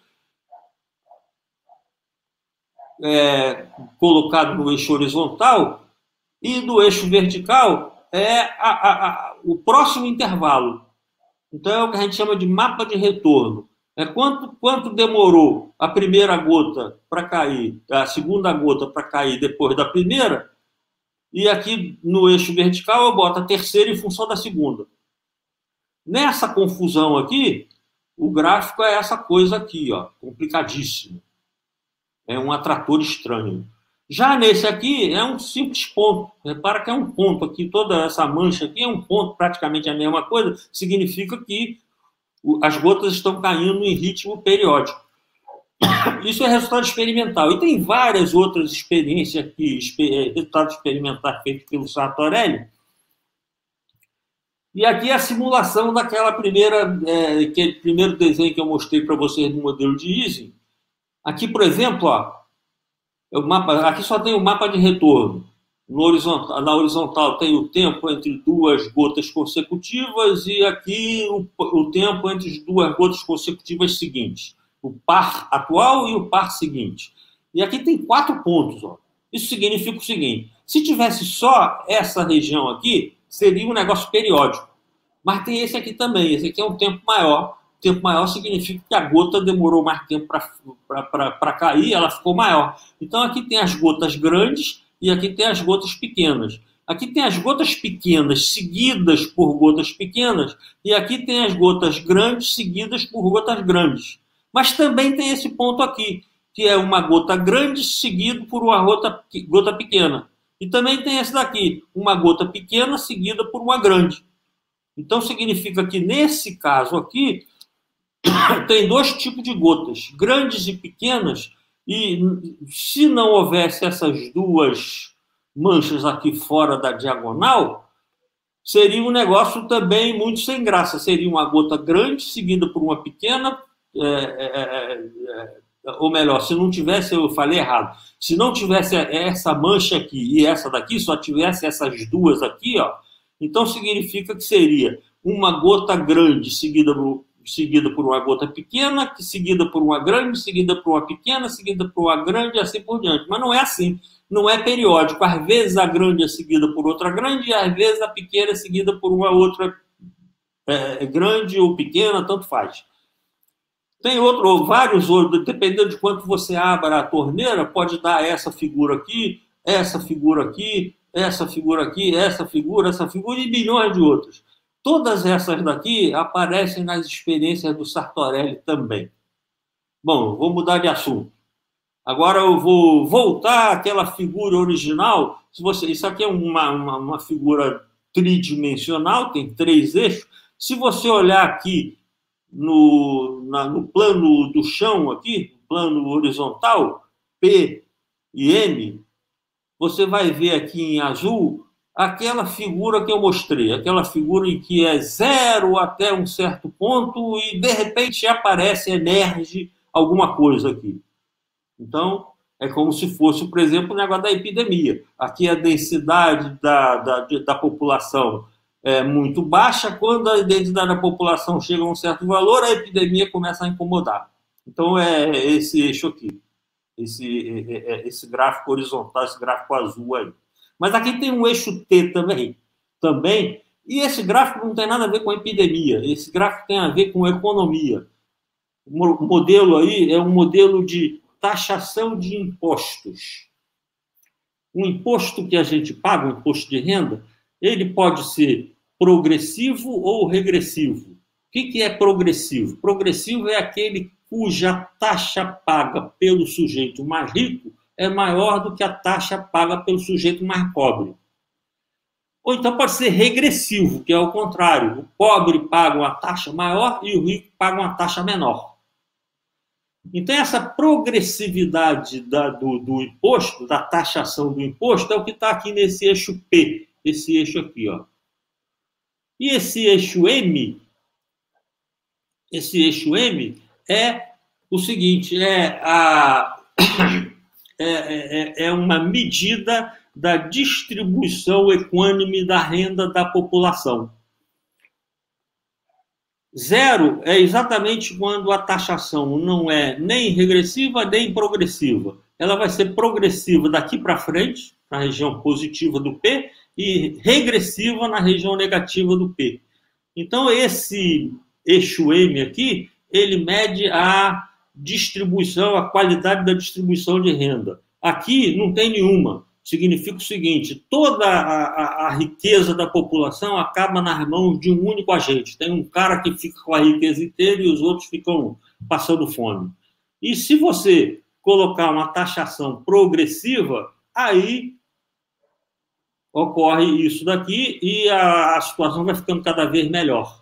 é, colocado no eixo horizontal, e no eixo vertical é a, a, a, o próximo intervalo. Então é o que a gente chama de mapa de retorno. É quanto, quanto demorou a primeira gota para cair, a segunda gota para cair depois da primeira, e aqui no eixo vertical eu boto a terceira em função da segunda. Nessa confusão aqui, o gráfico é essa coisa aqui, ó, complicadíssimo. É um atrator estranho. Já nesse aqui é um simples ponto. Repara que é um ponto aqui, toda essa mancha aqui é um ponto, praticamente a mesma coisa, significa que as gotas estão caindo em ritmo periódico. Isso é resultado experimental. E tem várias outras experiências aqui, resultados experimentais feitos pelo Sartorelli. E aqui é a simulação daquela primeira, é, aquele primeiro desenho que eu mostrei para vocês no modelo de Ising. Aqui, por exemplo, ó, o mapa, aqui só tem o mapa de retorno. No horizontal, na horizontal tem o tempo entre duas gotas consecutivas e aqui o, o tempo entre as duas gotas consecutivas seguintes. O par atual e o par seguinte. E aqui tem quatro pontos. Ó. Isso significa o seguinte, se tivesse só essa região aqui, seria um negócio periódico. Mas tem esse aqui também. Esse aqui é um tempo maior. Tempo maior significa que a gota demorou mais tempo para cair, ela ficou maior. Então aqui tem as gotas grandes e aqui tem as gotas pequenas. Aqui tem as gotas pequenas seguidas por gotas pequenas e aqui tem as gotas grandes seguidas por gotas grandes. Mas também tem esse ponto aqui, que é uma gota grande seguido por uma gota, gota pequena. E também tem esse daqui, uma gota pequena seguida por uma grande. Então, significa que, nesse caso aqui, tem dois tipos de gotas, grandes e pequenas, e se não houvesse essas duas manchas aqui fora da diagonal, seria um negócio também muito sem graça. Seria uma gota grande seguida por uma pequena, É, é, é, ou melhor, se não tivesse, eu falei errado, se não tivesse essa mancha aqui e essa daqui, só tivesse essas duas aqui, ó, então significa que seria uma gota grande seguida por, seguida por uma gota pequena, seguida por uma grande, seguida por uma pequena, seguida por uma grande e assim por diante. Mas não é assim, não é periódico. Às vezes a grande é seguida por outra grande e às vezes a pequena é seguida por uma outra é, grande ou pequena, tanto faz. Tem outro, vários outros, dependendo de quanto você abra a torneira, pode dar essa figura aqui, essa figura aqui, essa figura aqui, essa figura, essa figura e milhões de outras. Todas essas daqui aparecem nas experiências do Sartorelli também. Bom, vou mudar de assunto. Agora eu vou voltar àquela figura original. Se você, isso aqui é uma, uma, uma figura tridimensional, tem três eixos. Se você olhar aqui no, na, no plano do chão, aqui, plano horizontal, P e M, você vai ver aqui em azul aquela figura que eu mostrei, aquela figura em que é zero até um certo ponto e, de repente, aparece, emerge alguma coisa aqui. Então, é como se fosse, por exemplo, o negócio da epidemia. Aqui a densidade da, da, da população é muito baixa. Quando a densidade da população chega a um certo valor, a epidemia começa a incomodar. Então, é esse eixo aqui, esse, esse gráfico horizontal, esse gráfico azul aí. Mas aqui tem um eixo T também, também, e esse gráfico não tem nada a ver com epidemia, esse gráfico tem a ver com economia. O modelo aí é um modelo de taxação de impostos. O imposto que a gente paga, o imposto de renda, ele pode ser progressivo ou regressivo. O que é progressivo? Progressivo é aquele cuja taxa paga pelo sujeito mais rico é maior do que a taxa paga pelo sujeito mais pobre. Ou então pode ser regressivo, que é o contrário. O pobre paga uma taxa maior e o rico paga uma taxa menor. Então, essa progressividade da, do, do imposto, da taxação do imposto, é o que está aqui nesse eixo P, esse eixo aqui, ó. E esse eixo M, esse eixo M é o seguinte, é, a, é, é, é uma medida da distribuição equânime da renda da população. Zero é exatamente quando a taxação não é nem regressiva nem progressiva. Ela vai ser progressiva daqui para frente, na região positiva do P, e regressiva na região negativa do P. Então, esse eixo M aqui, ele mede a distribuição, a qualidade da distribuição de renda. Aqui não tem nenhuma. Significa o seguinte, toda a, a, a riqueza da população acaba nas mãos de um único agente. Tem um cara que fica com a riqueza inteira e os outros ficam passando fome. E se você colocar uma taxação progressiva, aí ocorre isso daqui e a, a situação vai ficando cada vez melhor.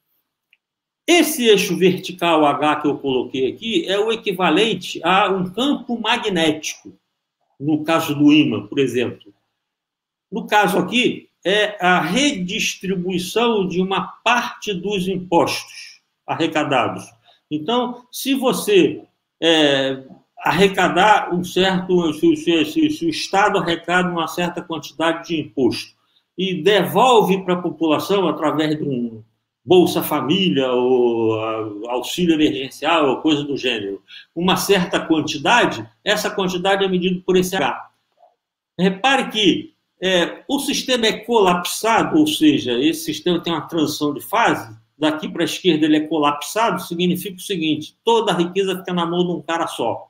Esse eixo vertical H que eu coloquei aqui é o equivalente a um campo magnético. No caso do ímã, por exemplo. No caso aqui, é a redistribuição de uma parte dos impostos arrecadados. Então, se você é, arrecadar um certo... Se, se, se, se o Estado arrecada uma certa quantidade de imposto e devolve para a população através de um Bolsa Família ou auxílio emergencial ou coisa do gênero, uma certa quantidade, essa quantidade é medida por esse H. Repare que é, o sistema é colapsado, ou seja, esse sistema tem uma transição de fase, daqui para a esquerda ele é colapsado, significa o seguinte, toda a riqueza fica na mão de um cara só.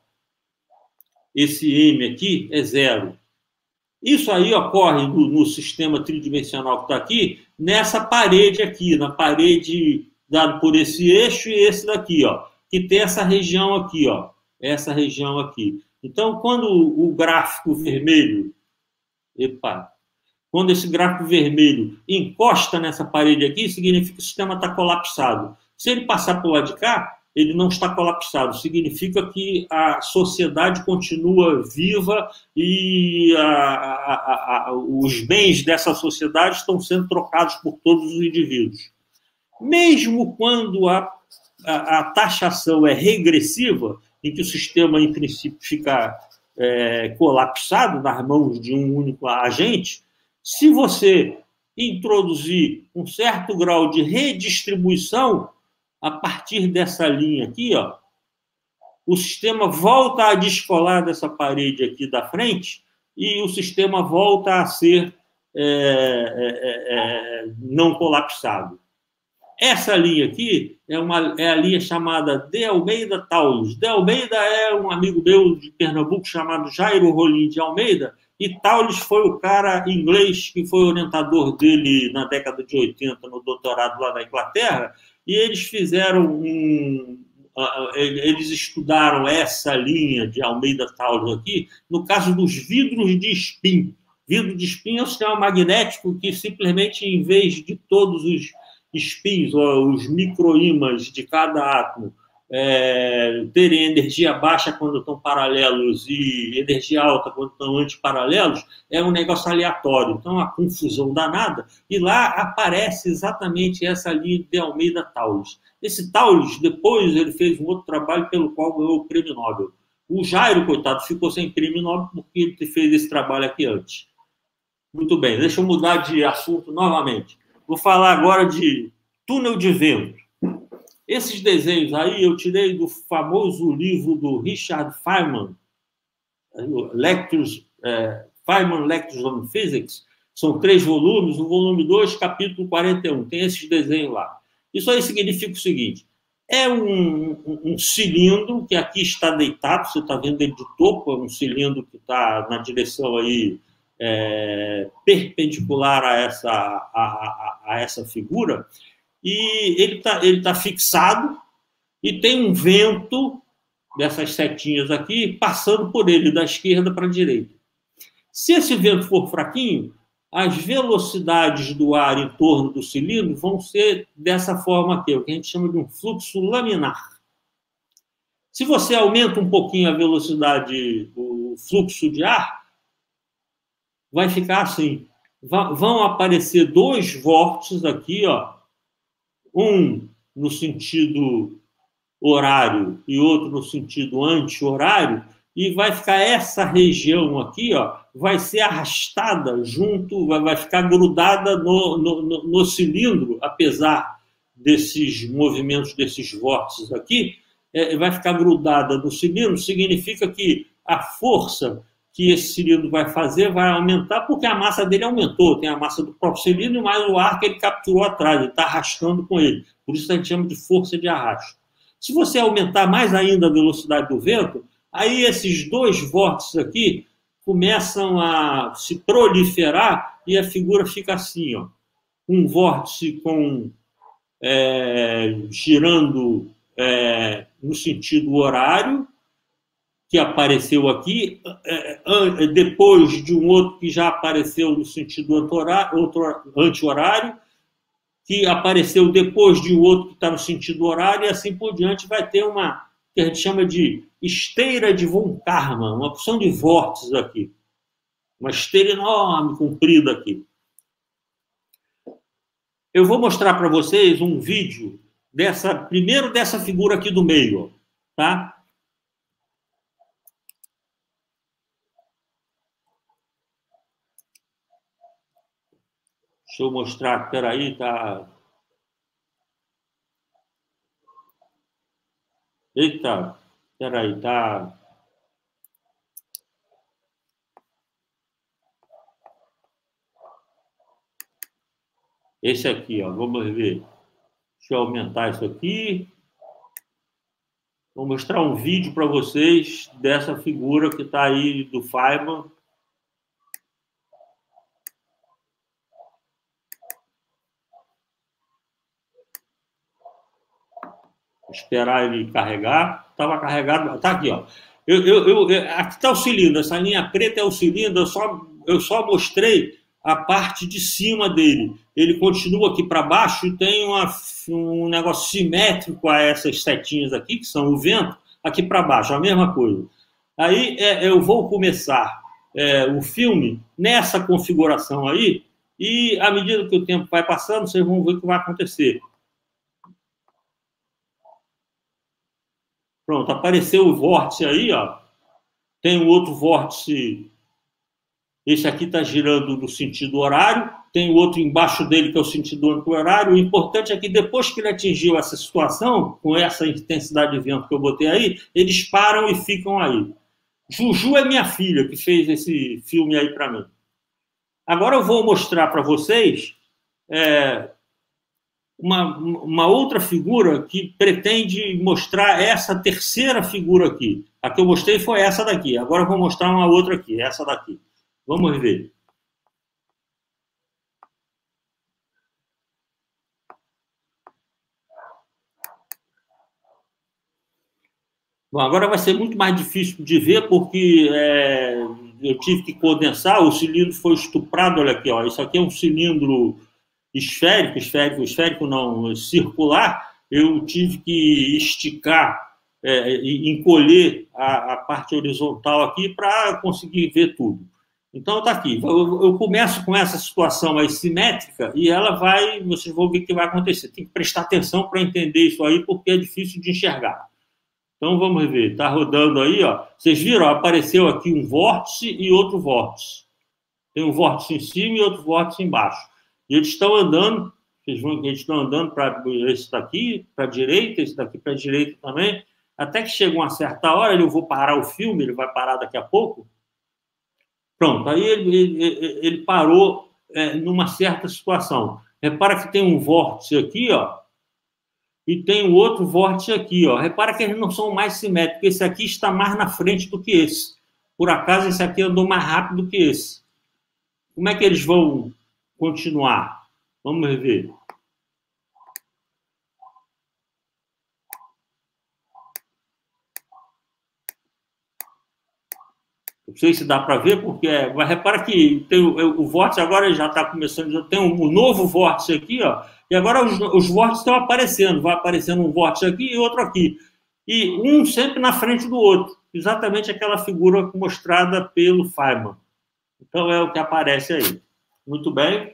Esse M aqui é zero. Isso aí ocorre no, no sistema tridimensional que está aqui, nessa parede aqui, na parede dada por esse eixo e esse daqui, ó, que tem essa região aqui, ó, essa região aqui. Então, quando o gráfico vermelho, epa, quando esse gráfico vermelho encosta nessa parede aqui, significa que o sistema está colapsado. Se ele passar para o lado de cá, ele não está colapsado. Significa que a sociedade continua viva e a, a, a, os bens dessa sociedade estão sendo trocados por todos os indivíduos. Mesmo quando a, a, a taxação é regressiva, em que o sistema, em princípio, fica é, colapsado nas mãos de um único agente, se você introduzir um certo grau de redistribuição, a partir dessa linha aqui, ó, o sistema volta a descolar dessa parede aqui da frente e o sistema volta a ser é, é, é, não colapsado. Essa linha aqui é, uma, é a linha chamada de Almeida Taulus. De Almeida é um amigo meu de Pernambuco chamado Jairo Rolim de Almeida, E Taules foi o cara inglês que foi orientador dele na década de oitenta, no doutorado lá na Inglaterra, e eles fizeram um... Eles estudaram essa linha de Almeida Taules aqui, no caso dos vidros de spin. Vidro de spin é um sistema magnético que simplesmente, em vez de todos os spins, ou os microímãs de cada átomo, É, terem energia baixa quando estão paralelos e energia alta quando estão antiparalelos, é um negócio aleatório. Então, uma confusão danada. E lá aparece exatamente essa linha de Almeida Taules. Esse Taules, depois, ele fez um outro trabalho pelo qual ganhou o prêmio Nobel. O Jairo, coitado, ficou sem prêmio Nobel porque ele fez esse trabalho aqui antes. Muito bem, deixa eu mudar de assunto novamente. Vou falar agora de túnel de vento. Esses desenhos aí eu tirei do famoso livro do Richard Feynman, Lectures, é, Feynman Lectures on Physics. São três volumes, o volume dois, capítulo quarenta e um, tem esses desenhos lá. Isso aí significa o seguinte: é um, um, um cilindro que aqui está deitado, você está vendo ele de topo, é um cilindro que está na direção aí é, perpendicular a essa, a, a, a essa figura. E ele está ele tá fixado e tem um vento dessas setinhas aqui passando por ele, da esquerda para a direita. Se esse vento for fraquinho, as velocidades do ar em torno do cilindro vão ser dessa forma aqui, o que a gente chama de um fluxo laminar. Se você aumenta um pouquinho a velocidade, o fluxo de ar, vai ficar assim. Vão aparecer dois vórtices aqui, ó. Um no sentido horário e outro no sentido anti-horário, e vai ficar essa região aqui, ó, vai ser arrastada junto, vai, vai ficar grudada no, no, no, no cilindro, apesar desses movimentos, desses vórtices aqui, é, vai ficar grudada no cilindro, significa que a força que esse cilindro vai fazer vai aumentar, porque a massa dele aumentou, tem a massa do próprio cilindro, mais o ar que ele capturou atrás, ele está arrastando com ele. Por isso a gente chama de força de arrasto. Se você aumentar mais ainda a velocidade do vento, aí esses dois vórtices aqui começam a se proliferar e a figura fica assim, ó. Um vórtice com, é, girando é, no sentido horário, que apareceu aqui, depois de um outro que já apareceu no sentido anti-horário, que apareceu depois de um outro que está no sentido horário, e assim por diante vai ter uma, que a gente chama de esteira de von Karman, uma opção de vórtices aqui. Uma esteira enorme, comprida aqui. Eu vou mostrar para vocês um vídeo, dessa, primeiro dessa figura aqui do meio, tá? Deixa eu mostrar, espera aí, tá... Eita, espera aí, tá... Esse aqui, ó, vamos ver. Deixa eu aumentar isso aqui. Vou mostrar um vídeo para vocês dessa figura que está aí do Feynman. Esperar ele carregar. Estava carregado. Está aqui, ó. Eu, eu, eu, aqui está o cilindro. Essa linha preta é o cilindro. Eu só, eu só mostrei a parte de cima dele. Ele continua aqui para baixo e tem uma, um negócio simétrico a essas setinhas aqui, que são o vento, aqui para baixo, a mesma coisa. Aí é, eu vou começar é, o filme nessa configuração aí, e à medida que o tempo vai passando, vocês vão ver o que vai acontecer. Pronto, apareceu o vórtice aí, ó. Tem um outro vórtice, esse aqui está girando no sentido horário, tem o outro embaixo dele que é o sentido anti-horário. O importante é que depois que ele atingiu essa situação, com essa intensidade de vento que eu botei aí, eles param e ficam aí. Juju é minha filha que fez esse filme aí para mim. Agora eu vou mostrar para vocês é, uma, uma outra figura que pretende mostrar essa terceira figura aqui. A que eu mostrei foi essa daqui. Agora eu vou mostrar uma outra aqui, essa daqui. Vamos ver. Bom, agora vai ser muito mais difícil de ver, porque é, eu tive que condensar, o cilindro foi estuprado, olha aqui, ó, isso aqui é um cilindro esférico, esférico, esférico não, circular, eu tive que esticar é, e encolher a, a parte horizontal aqui para conseguir ver tudo. Então, está aqui. Eu, eu começo com essa situação aí simétrica e ela vai, vocês vão ver o que vai acontecer. Tem que prestar atenção para entender isso aí, porque é difícil de enxergar. Então, vamos ver. Está rodando aí, ó. Vocês viram? Apareceu aqui um vórtice e outro vórtice. Tem um vórtice em cima e outro vórtice embaixo. E eles estão andando, vocês vão que eles estão andando para esse daqui, para a direita, esse daqui para a direita também, até que chega uma certa hora, eu vou parar o filme, ele vai parar daqui a pouco. Pronto, aí ele, ele, ele parou é, numa certa situação. Repara que tem um vórtice aqui, ó, e tem o outro vórtice aqui, ó. Repara que eles não são mais simétricos, esse aqui está mais na frente do que esse. Por acaso, esse aqui andou mais rápido do que esse. Como é que eles vão continuar? Vamos ver. Não sei se dá para ver, porque é, mas repara que tem o, o vórtice agora já está começando, já tem um, um novo vórtice aqui, ó, e agora os, os vórtices estão aparecendo, vai aparecendo um vórtice aqui e outro aqui, e um sempre na frente do outro, exatamente aquela figura mostrada pelo Feynman. Então é o que aparece aí. Muito bem.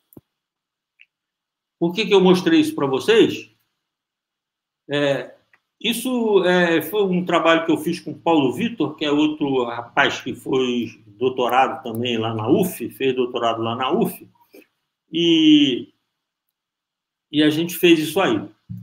Por que que eu mostrei isso para vocês? É, Isso é, foi um trabalho que eu fiz com o Paulo Vitor, que é outro rapaz que foi doutorado também lá na U F, fez doutorado lá na U F, e, e a gente fez isso aí.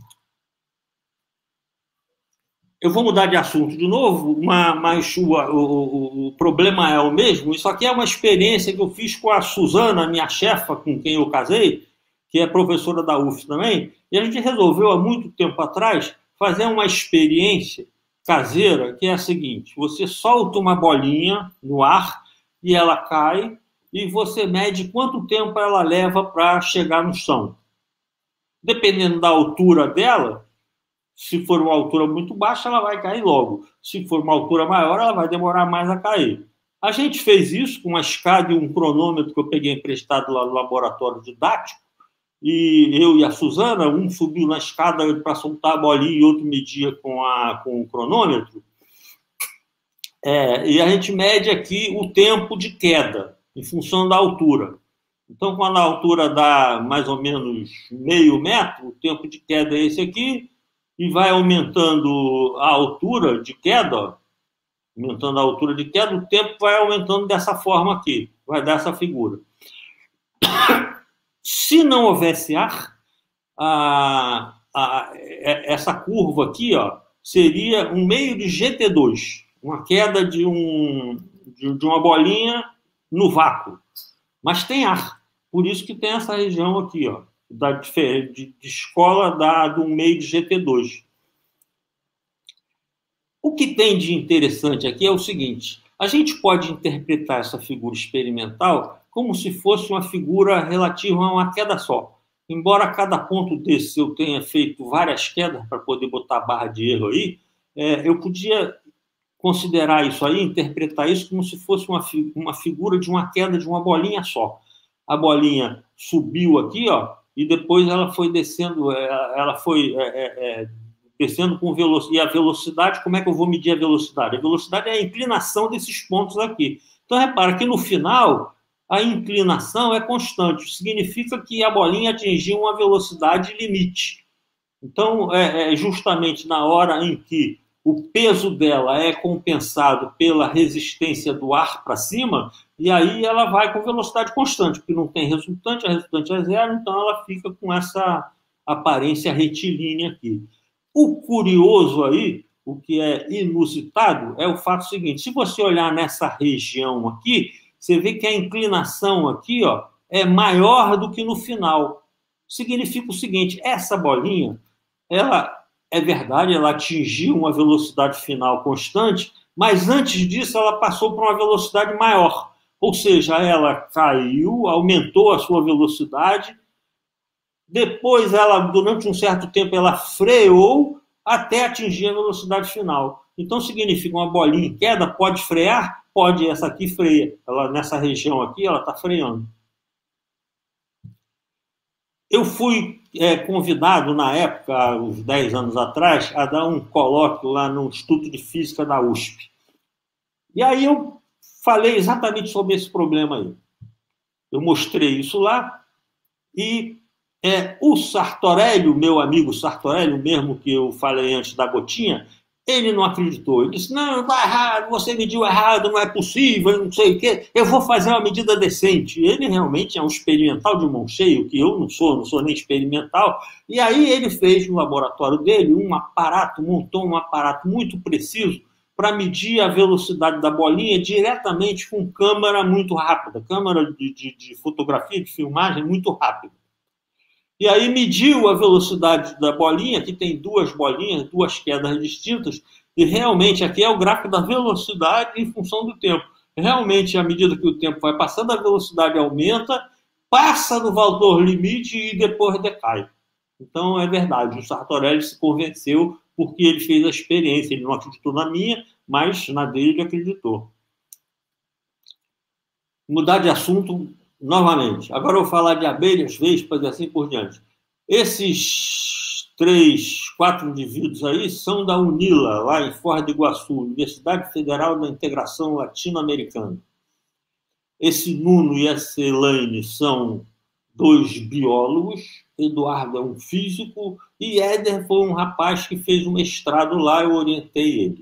Eu vou mudar de assunto de novo, uma, mas o, o, o problema é o mesmo. Isso aqui é uma experiência que eu fiz com a Suzana, minha chefa, com quem eu casei, que é professora da U F também, e a gente resolveu, há muito tempo atrás, fazer uma experiência caseira, que é a seguinte: você solta uma bolinha no ar e ela cai, e você mede quanto tempo ela leva para chegar no chão. Dependendo da altura dela, se for uma altura muito baixa, ela vai cair logo. Se for uma altura maior, ela vai demorar mais a cair. A gente fez isso com uma escada e um cronômetro que eu peguei emprestado lá no laboratório didático, e eu e a Suzana, um subiu na escada para soltar a bolinha e outro media com, a, com o cronômetro. É, e a gente mede aqui o tempo de queda, em função da altura. Então, quando a altura dá mais ou menos meio metro, o tempo de queda é esse aqui, e vai aumentando a altura de queda, ó, aumentando a altura de queda, o tempo vai aumentando dessa forma aqui, vai dar essa figura. Se não houvesse ar, a, a, essa curva aqui, ó, seria um meio de G T dois, uma queda de, um, de, de uma bolinha no vácuo. Mas tem ar, por isso que tem essa região aqui, ó, da, de, de escola da, do meio de G T dois. O que tem de interessante aqui é o seguinte: a gente pode interpretar essa figura experimental como se fosse uma figura relativa a uma queda só. Embora cada ponto desse eu tenha feito várias quedas para poder botar a barra de erro aí, é, eu podia considerar isso aí, interpretar isso como se fosse uma, uma figura de uma queda de uma bolinha só. A bolinha subiu aqui, ó, e depois ela foi descendo, ela foi é, é, descendo com velocidade. E a velocidade, como é que eu vou medir a velocidade? A velocidade é a inclinação desses pontos aqui. Então, repara que no final a inclinação é constante, significa que a bolinha atingiu uma velocidade limite. Então, é, é justamente na hora em que o peso dela é compensado pela resistência do ar para cima, e aí ela vai com velocidade constante, porque não tem resultante, a resultante é zero, então ela fica com essa aparência retilínea aqui. O curioso aí, o que é inusitado, é o fato seguinte: se você olhar nessa região aqui, você vê que a inclinação aqui, ó, é maior do que no final. Significa o seguinte: essa bolinha, ela é verdade, ela atingiu uma velocidade final constante, mas antes disso ela passou por uma velocidade maior. Ou seja, ela caiu, aumentou a sua velocidade, depois ela, durante um certo tempo, ela freou até atingir a velocidade final. Então, significa uma bolinha em queda pode frear? Pode, essa aqui freia. Ela, nessa região aqui, ela está freando. Eu fui é, convidado, na época, uns dez anos atrás, a dar um colóquio lá no Instituto de Física da U S P. E aí eu falei exatamente sobre esse problema aí. Eu mostrei isso lá e é, o Sartorelli, meu amigo Sartorelli, o mesmo que eu falei antes da gotinha, ele não acreditou. Ele disse, não, está errado, você mediu errado, não é possível, não sei o quê. Eu vou fazer uma medida decente. Ele realmente é um experimental de mão cheia, que eu não sou, não sou nem experimental. E aí ele fez no laboratório dele um aparato, montou um aparato muito preciso para medir a velocidade da bolinha diretamente com câmera muito rápida, câmera de, de, de fotografia, de filmagem muito rápida. E aí mediu a velocidade da bolinha, que tem duas bolinhas, duas quedas distintas, e realmente aqui é o gráfico da velocidade em função do tempo. Realmente, à medida que o tempo vai passando, a velocidade aumenta, passa do valor limite e depois decai. Então, é verdade, o Sartorelli se convenceu porque ele fez a experiência. Ele não acreditou na minha, mas na dele ele acreditou. Mudar de assunto novamente. Agora eu vou falar de abelhas, vespas e assim por diante. Esses três, quatro indivíduos aí são da UNILA, lá em Foz do Iguaçu, Universidade Federal da Integração Latino-Americana. Esse Nuno e essa Elaine são dois biólogos, Eduardo é um físico e Éder foi um rapaz que fez um mestrado lá, eu orientei ele.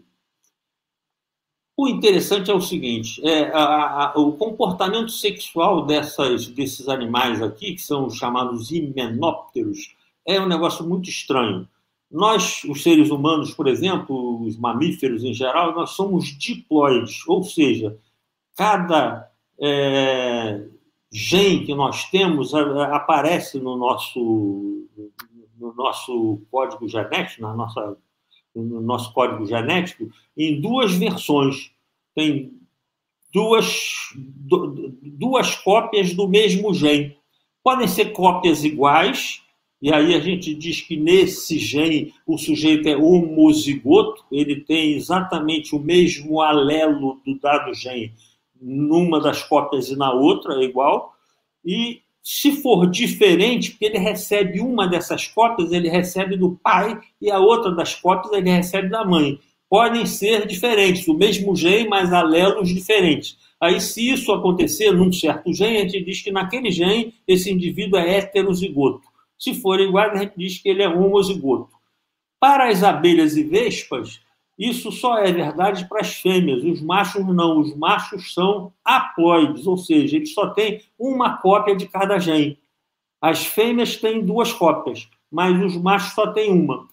O interessante é o seguinte, é, a, a, o comportamento sexual dessas, desses animais aqui, que são os chamados himenópteros, é um negócio muito estranho. Nós, os seres humanos, por exemplo, os mamíferos em geral, nós somos diploides, ou seja, cada é, gene que nós temos aparece no nosso, no nosso código genético, na nossa... no nosso código genético, em duas versões. Tem duas, duas cópias do mesmo gene. Podem ser cópias iguais, e aí a gente diz que nesse gene o sujeito é homozigoto, ele tem exatamente o mesmo alelo do dado gene numa das cópias e na outra, é igual. E se for diferente, porque ele recebe uma dessas cópias, ele recebe do pai, e a outra das cópias ele recebe da mãe. Podem ser diferentes, o mesmo gene, mas alelos diferentes. Aí, se isso acontecer num certo gene, a gente diz que naquele gene esse indivíduo é heterozigoto. Se for igual, a gente diz que ele é homozigoto. Para as abelhas e vespas, isso só é verdade para as fêmeas. Os machos não. Os machos são haploides, ou seja, eles só têm uma cópia de cada gene. As fêmeas têm duas cópias, mas os machos só têm uma.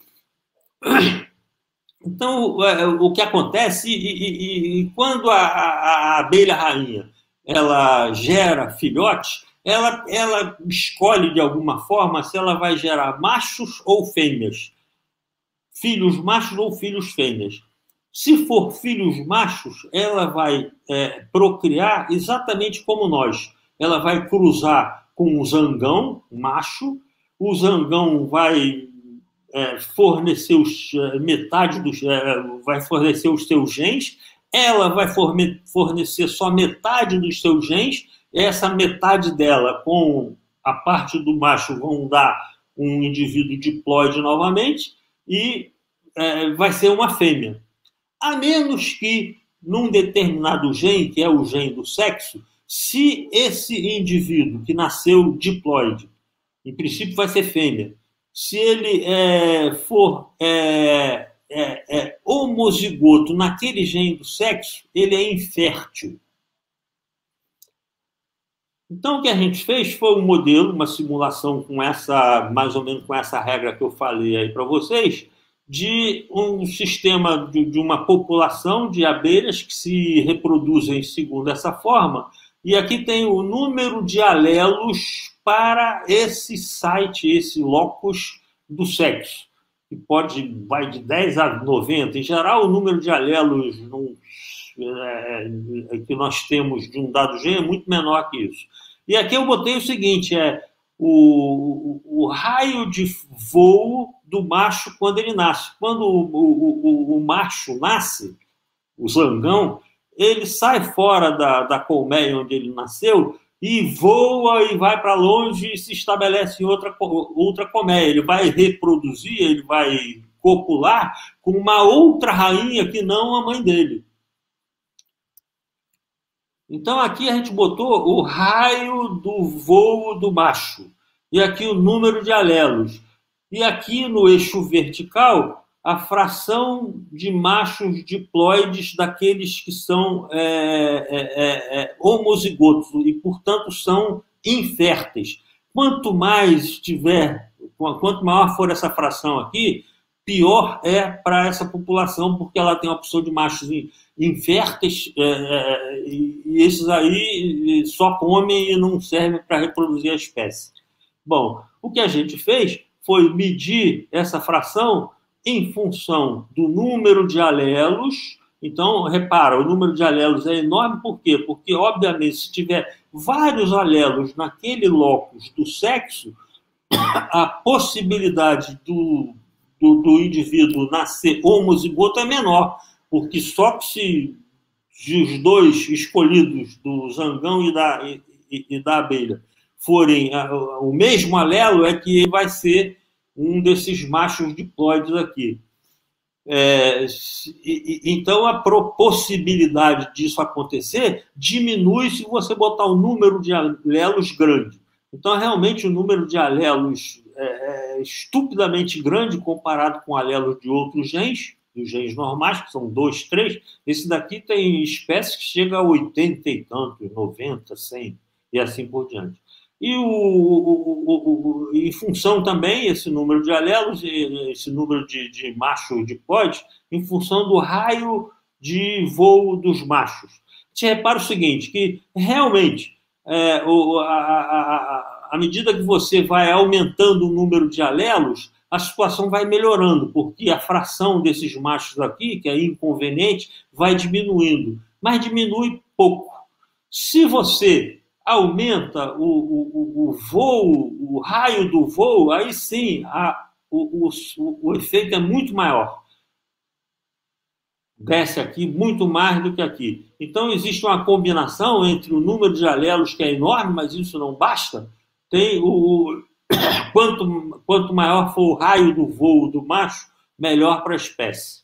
Então, o que acontece, e, e, e quando a, a, a abelha rainha ela gera filhotes, ela, ela escolhe de alguma forma se ela vai gerar machos ou fêmeas. Filhos machos ou filhos fêmeas. Se for filhos machos, ela vai é, procriar exatamente como nós. Ela vai cruzar com o zangão, macho, o zangão vai é, fornecer os, metade dos, é, vai fornecer os seus genes, ela vai forne, fornecer só metade dos seus genes, essa metade dela com a parte do macho vão dar um indivíduo diploide novamente, e é, vai ser uma fêmea. A menos que, num determinado gene, que é o gene do sexo, se esse indivíduo que nasceu diploide, em princípio vai ser fêmea, se ele é, for é, é, é, homozigoto naquele gene do sexo, ele é infértil. Então, o que a gente fez foi um modelo, uma simulação com essa, mais ou menos com essa regra que eu falei aí para vocês, de um sistema de, de uma população de abelhas que se reproduzem segundo essa forma. E aqui tem o número de alelos para esse site, esse locus do sexo, que pode, vai de dez a noventa. Em geral, o número de alelos não, é, que nós temos de um dado gene é muito menor que isso. E aqui eu botei o seguinte, é o, o, o raio de voo do macho quando ele nasce. Quando o, o, o, o macho nasce, o zangão, ele sai fora da, da colmeia onde ele nasceu e voa e vai para longe e se estabelece em outra, outra colmeia. Ele vai reproduzir, ele vai copular com uma outra rainha que não a mãe dele. Então, aqui a gente botou o raio do voo do macho. E aqui o número de alelos. E aqui no eixo vertical, a fração de machos diploides daqueles que são é, é, é, homozigotos e, portanto, são inférteis. Quanto mais tiver, quanto maior for essa fração aqui, pior é para essa população, porque ela tem a opção de machos inférteis, é, e esses aí só comem e não servem para reproduzir a espécie. Bom, o que a gente fez foi medir essa fração em função do número de alelos. Então, repara, o número de alelos é enorme, por quê? Porque, obviamente, se tiver vários alelos naquele locus do sexo, a possibilidade do, do, do indivíduo nascer homozigoto é menor, porque só que se os dois escolhidos, do zangão e da, e, e da abelha, forem a, o mesmo alelo, é que ele vai ser um desses machos diploides aqui. É, e, então, a possibilidade disso acontecer diminui se você botar um número de alelos grande. Então, realmente, o número de alelos é, é estupidamente grande comparado com alelos de outros genes, os genes normais, que são dois, três. Esse daqui tem espécies que chegam a oitenta e tantos, noventa, cem, e assim por diante. E o, o, o, o, em função também, esse número de alelos, esse número de, de machos diploides, em função do raio de voo dos machos. Você repara o seguinte, que realmente, é, o, a, a, a medida que você vai aumentando o número de alelos, a situação vai melhorando, porque a fração desses machos aqui, que é inconveniente, vai diminuindo, mas diminui pouco. Se você aumenta o, o, o voo, o raio do voo, aí sim a, o, o, o efeito é muito maior. Desce aqui muito mais do que aqui. Então, existe uma combinação entre o número de alelos, que é enorme, mas isso não basta. Tem o, quanto, quanto maior for o raio do voo do macho, melhor para a espécie.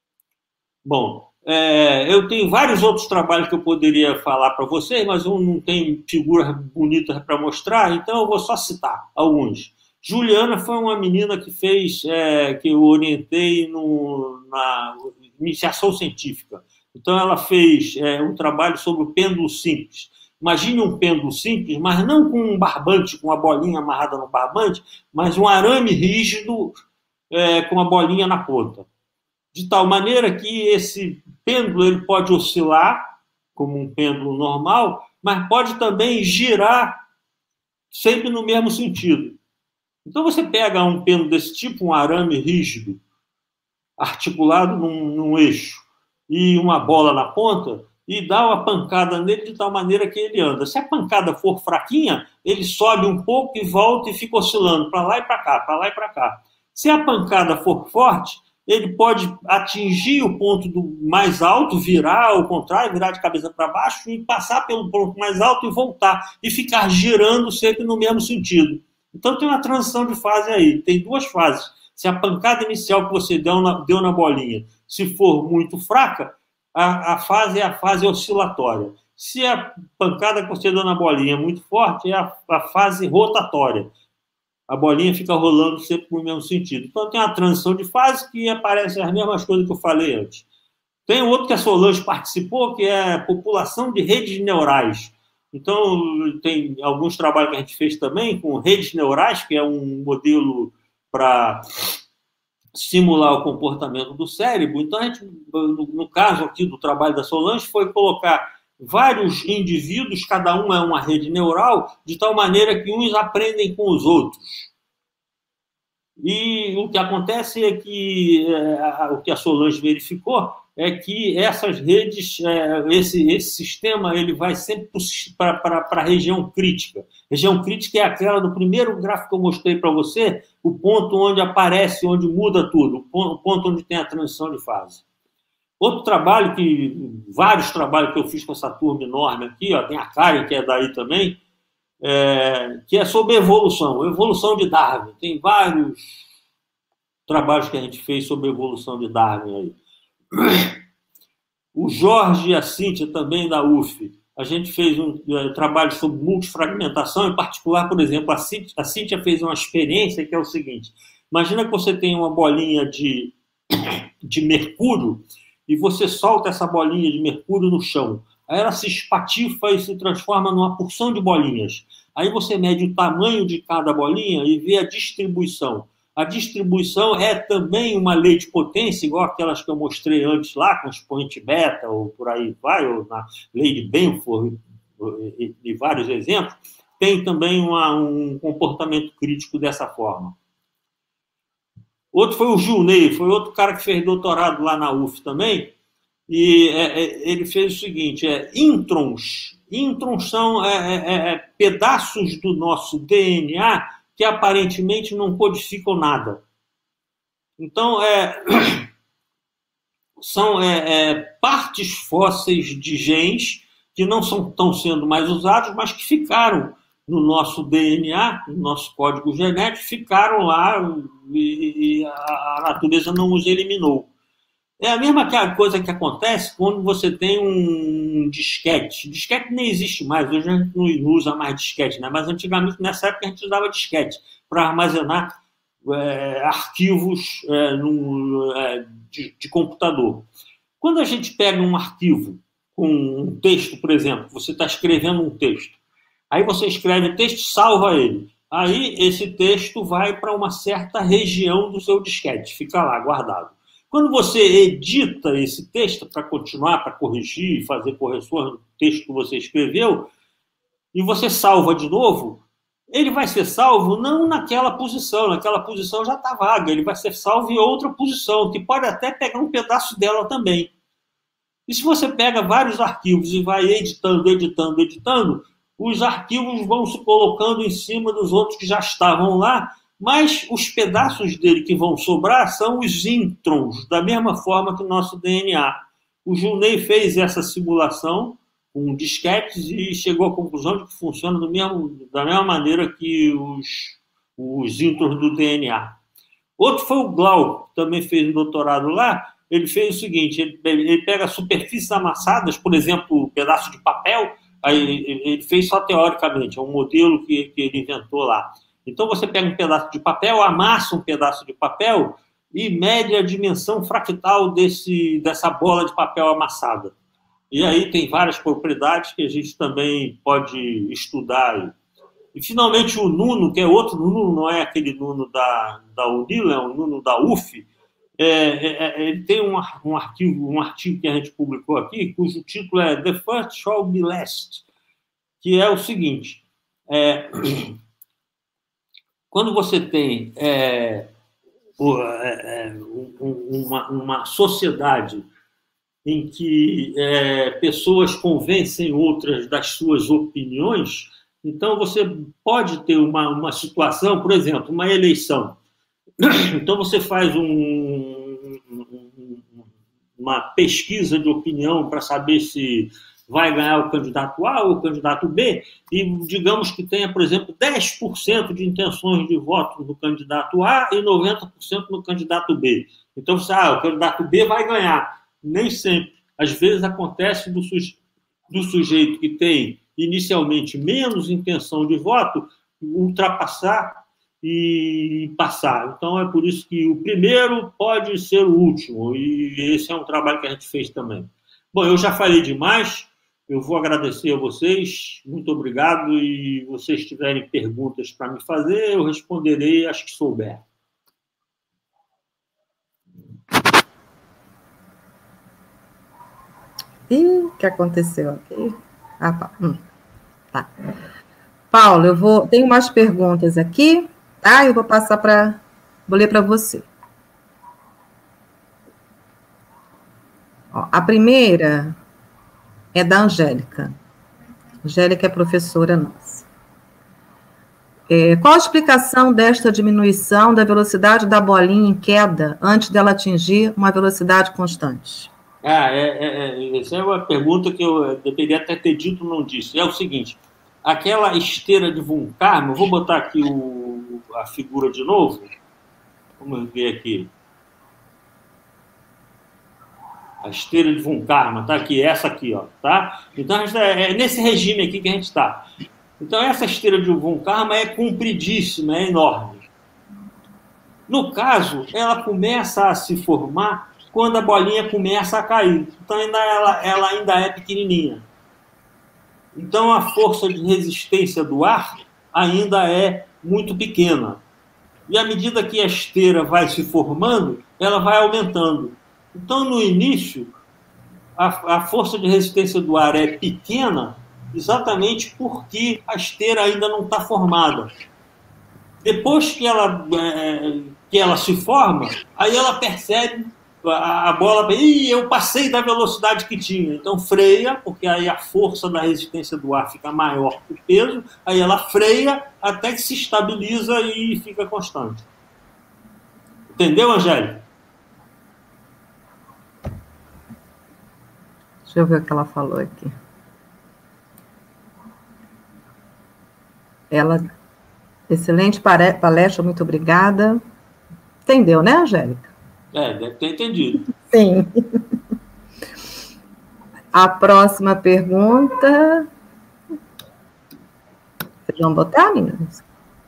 Bom, É, eu tenho vários outros trabalhos que eu poderia falar para vocês, mas eu não tenho figuras bonitas para mostrar, então eu vou só citar alguns. Juliana foi uma menina que fez, é, que eu orientei no, na iniciação científica. Então, ela fez é, um trabalho sobre o pêndulo simples. Imagine um pêndulo simples, mas não com um barbante, com uma bolinha amarrada no barbante, mas um arame rígido é, com uma bolinha na ponta. De tal maneira que esse pêndulo ele pode oscilar, como um pêndulo normal, mas pode também girar sempre no mesmo sentido. Então, você pega um pêndulo desse tipo, um arame rígido, articulado num, num eixo, e uma bola na ponta, e dá uma pancada nele de tal maneira que ele anda. Se a pancada for fraquinha, ele sobe um pouco e volta e fica oscilando para lá e para cá, para lá e para cá. Se a pancada for forte, ele pode atingir o ponto do mais alto, virar ao contrário, virar de cabeça para baixo e passar pelo ponto mais alto e voltar, e ficar girando sempre no mesmo sentido. Então tem uma transição de fase aí, tem duas fases. Se a pancada inicial que você deu na, deu na bolinha, se for muito fraca, a, a fase é a fase oscilatória. Se a pancada que você deu na bolinha é muito forte, é a, a fase rotatória. A bolinha fica rolando sempre no mesmo sentido. Então, tem uma transição de fase que aparece as mesmas coisas que eu falei antes. Tem outro que a Solange participou, que é a população de redes neurais. Então, tem alguns trabalhos que a gente fez também com redes neurais, que é um modelo para simular o comportamento do cérebro. Então, a gente, no caso aqui do trabalho da Solange, foi colocar vários indivíduos, cada um é uma rede neural, de tal maneira que uns aprendem com os outros. E o que acontece é que, é, o que a Solange verificou, é que essas redes, é, esse, esse sistema, ele vai sempre para a região crítica. Região crítica é aquela do primeiro gráfico que eu mostrei para você, o ponto onde aparece, onde muda tudo, o ponto onde tem a transição de fase. Outro trabalho, que vários trabalhos que eu fiz com essa turma enorme aqui, ó, tem a Karen, que é daí também, é, que é sobre evolução, evolução de Darwin. Tem vários trabalhos que a gente fez sobre evolução de Darwin aí. O Jorge e a Cíntia, também da U F, a gente fez um uh, trabalho sobre multifragmentação, em particular, por exemplo, a Cíntia, a Cíntia fez uma experiência que é o seguinte: imagina que você tem uma bolinha de, de mercúrio e você solta essa bolinha de mercúrio no chão. Aí ela se espatifa e se transforma numa porção de bolinhas. Aí você mede o tamanho de cada bolinha e vê a distribuição. A distribuição é também uma lei de potência, igual aquelas que eu mostrei antes lá, com expoente beta, ou por aí vai, ou na lei de Benford, e, e vários exemplos, tem também uma, um comportamento crítico dessa forma. Outro foi o Gilney, foi outro cara que fez doutorado lá na U F também, e é, é, ele fez o seguinte, é, introns. Introns são é, é, é, pedaços do nosso D N A que aparentemente não codificam nada. Então, é, são é, é, partes fósseis de genes que não são, estão sendo mais usados, mas que ficaram no nosso D N A, no nosso código genético, ficaram lá e, e a natureza não os eliminou. É a mesma coisa que acontece quando você tem um disquete. Disquete nem existe mais, hoje a gente não usa mais disquete, né? Mas antigamente, nessa época, a gente usava disquete para armazenar é, arquivos é, no, é, de, de computador. Quando a gente pega um arquivo com um texto, por exemplo, você está escrevendo um texto, aí você escreve o texto, salva ele. Aí esse texto vai para uma certa região do seu disquete, fica lá guardado. Quando você edita esse texto para continuar, para corrigir, fazer correções no texto que você escreveu, e você salva de novo, ele vai ser salvo não naquela posição, naquela posição já está vaga, ele vai ser salvo em outra posição, que pode até pegar um pedaço dela também. E se você pega vários arquivos e vai editando, editando, editando, os arquivos vão se colocando em cima dos outros que já estavam lá, mas os pedaços dele que vão sobrar são os introns, da mesma forma que o nosso D N A. O Gilney fez essa simulação com disquetes e chegou à conclusão de que funciona do mesmo, da mesma maneira que os, os introns do D N A. Outro foi o Glauco, que também fez um doutorado lá. Ele fez o seguinte, ele, ele pega superfícies amassadas, por exemplo, um pedaço de papel, aí ele fez só teoricamente, é um modelo que, que ele inventou lá. Então, você pega um pedaço de papel, amassa um pedaço de papel e mede a dimensão fractal desse, dessa bola de papel amassada. E aí tem várias propriedades que a gente também pode estudar. E, finalmente, o Nuno, que é outro Nuno, não é aquele Nuno da, da Unila, é o Nuno da U F, é, é, ele tem um, um, arquivo, um artigo que a gente publicou aqui, cujo título é The First Shall Be Last, que é o seguinte... É, quando você tem é, uma, uma sociedade em que é, pessoas convencem outras das suas opiniões, então você pode ter uma, uma situação, por exemplo, uma eleição. Então você faz um, uma pesquisa de opinião para saber se vai ganhar o candidato A ou o candidato B, e digamos que tenha, por exemplo, dez por cento de intenções de voto no candidato A e noventa por cento no candidato B. Então, você, ah, o candidato B vai ganhar. Nem sempre. Às vezes acontece do, suje... do sujeito que tem inicialmente menos intenção de voto ultrapassar e passar. Então, é por isso que o primeiro pode ser o último, e esse é um trabalho que a gente fez também. Bom, eu já falei demais. Eu vou agradecer a vocês, muito obrigado, e se vocês tiverem perguntas para me fazer, eu responderei as que souber. Ih, o que aconteceu aqui? Ah, tá. Hum, tá. Paulo, eu vou... Tenho mais perguntas aqui, tá? Eu vou passar para... Vou ler para você. Ó, a primeira é da Angélica. Angélica é professora nossa. É, qual a explicação desta diminuição da velocidade da bolinha em queda antes dela atingir uma velocidade constante? Ah, é, é, é, essa é uma pergunta que eu deveria até ter dito, não disse. É o seguinte, aquela esteira de von Karman, vou botar aqui o, a figura de novo. Vamos ver aqui. A esteira de von Karman, tá aqui, essa aqui, ó, tá? Então, é nesse regime aqui que a gente está. Então, essa esteira de von Karman é compridíssima, é enorme. No caso, ela começa a se formar quando a bolinha começa a cair. Então, ainda ela, ela ainda é pequenininha. Então, a força de resistência do ar ainda é muito pequena. E à medida que a esteira vai se formando, ela vai aumentando. Então, no início, a, a força de resistência do ar é pequena exatamente porque a esteira ainda não está formada. Depois que ela, é, que ela se forma, aí ela percebe, a, a bola, ih, eu passei da velocidade que tinha. Então, freia, porque aí a força da resistência do ar fica maior que o peso, aí ela freia até que se estabiliza e fica constante. Entendeu, Angélica? Deixa eu ver o que ela falou aqui. Ela, excelente palestra, muito obrigada. Entendeu, né, Angélica? É, deve ter entendido. Sim. A próxima pergunta. Vocês vão botar, meninas?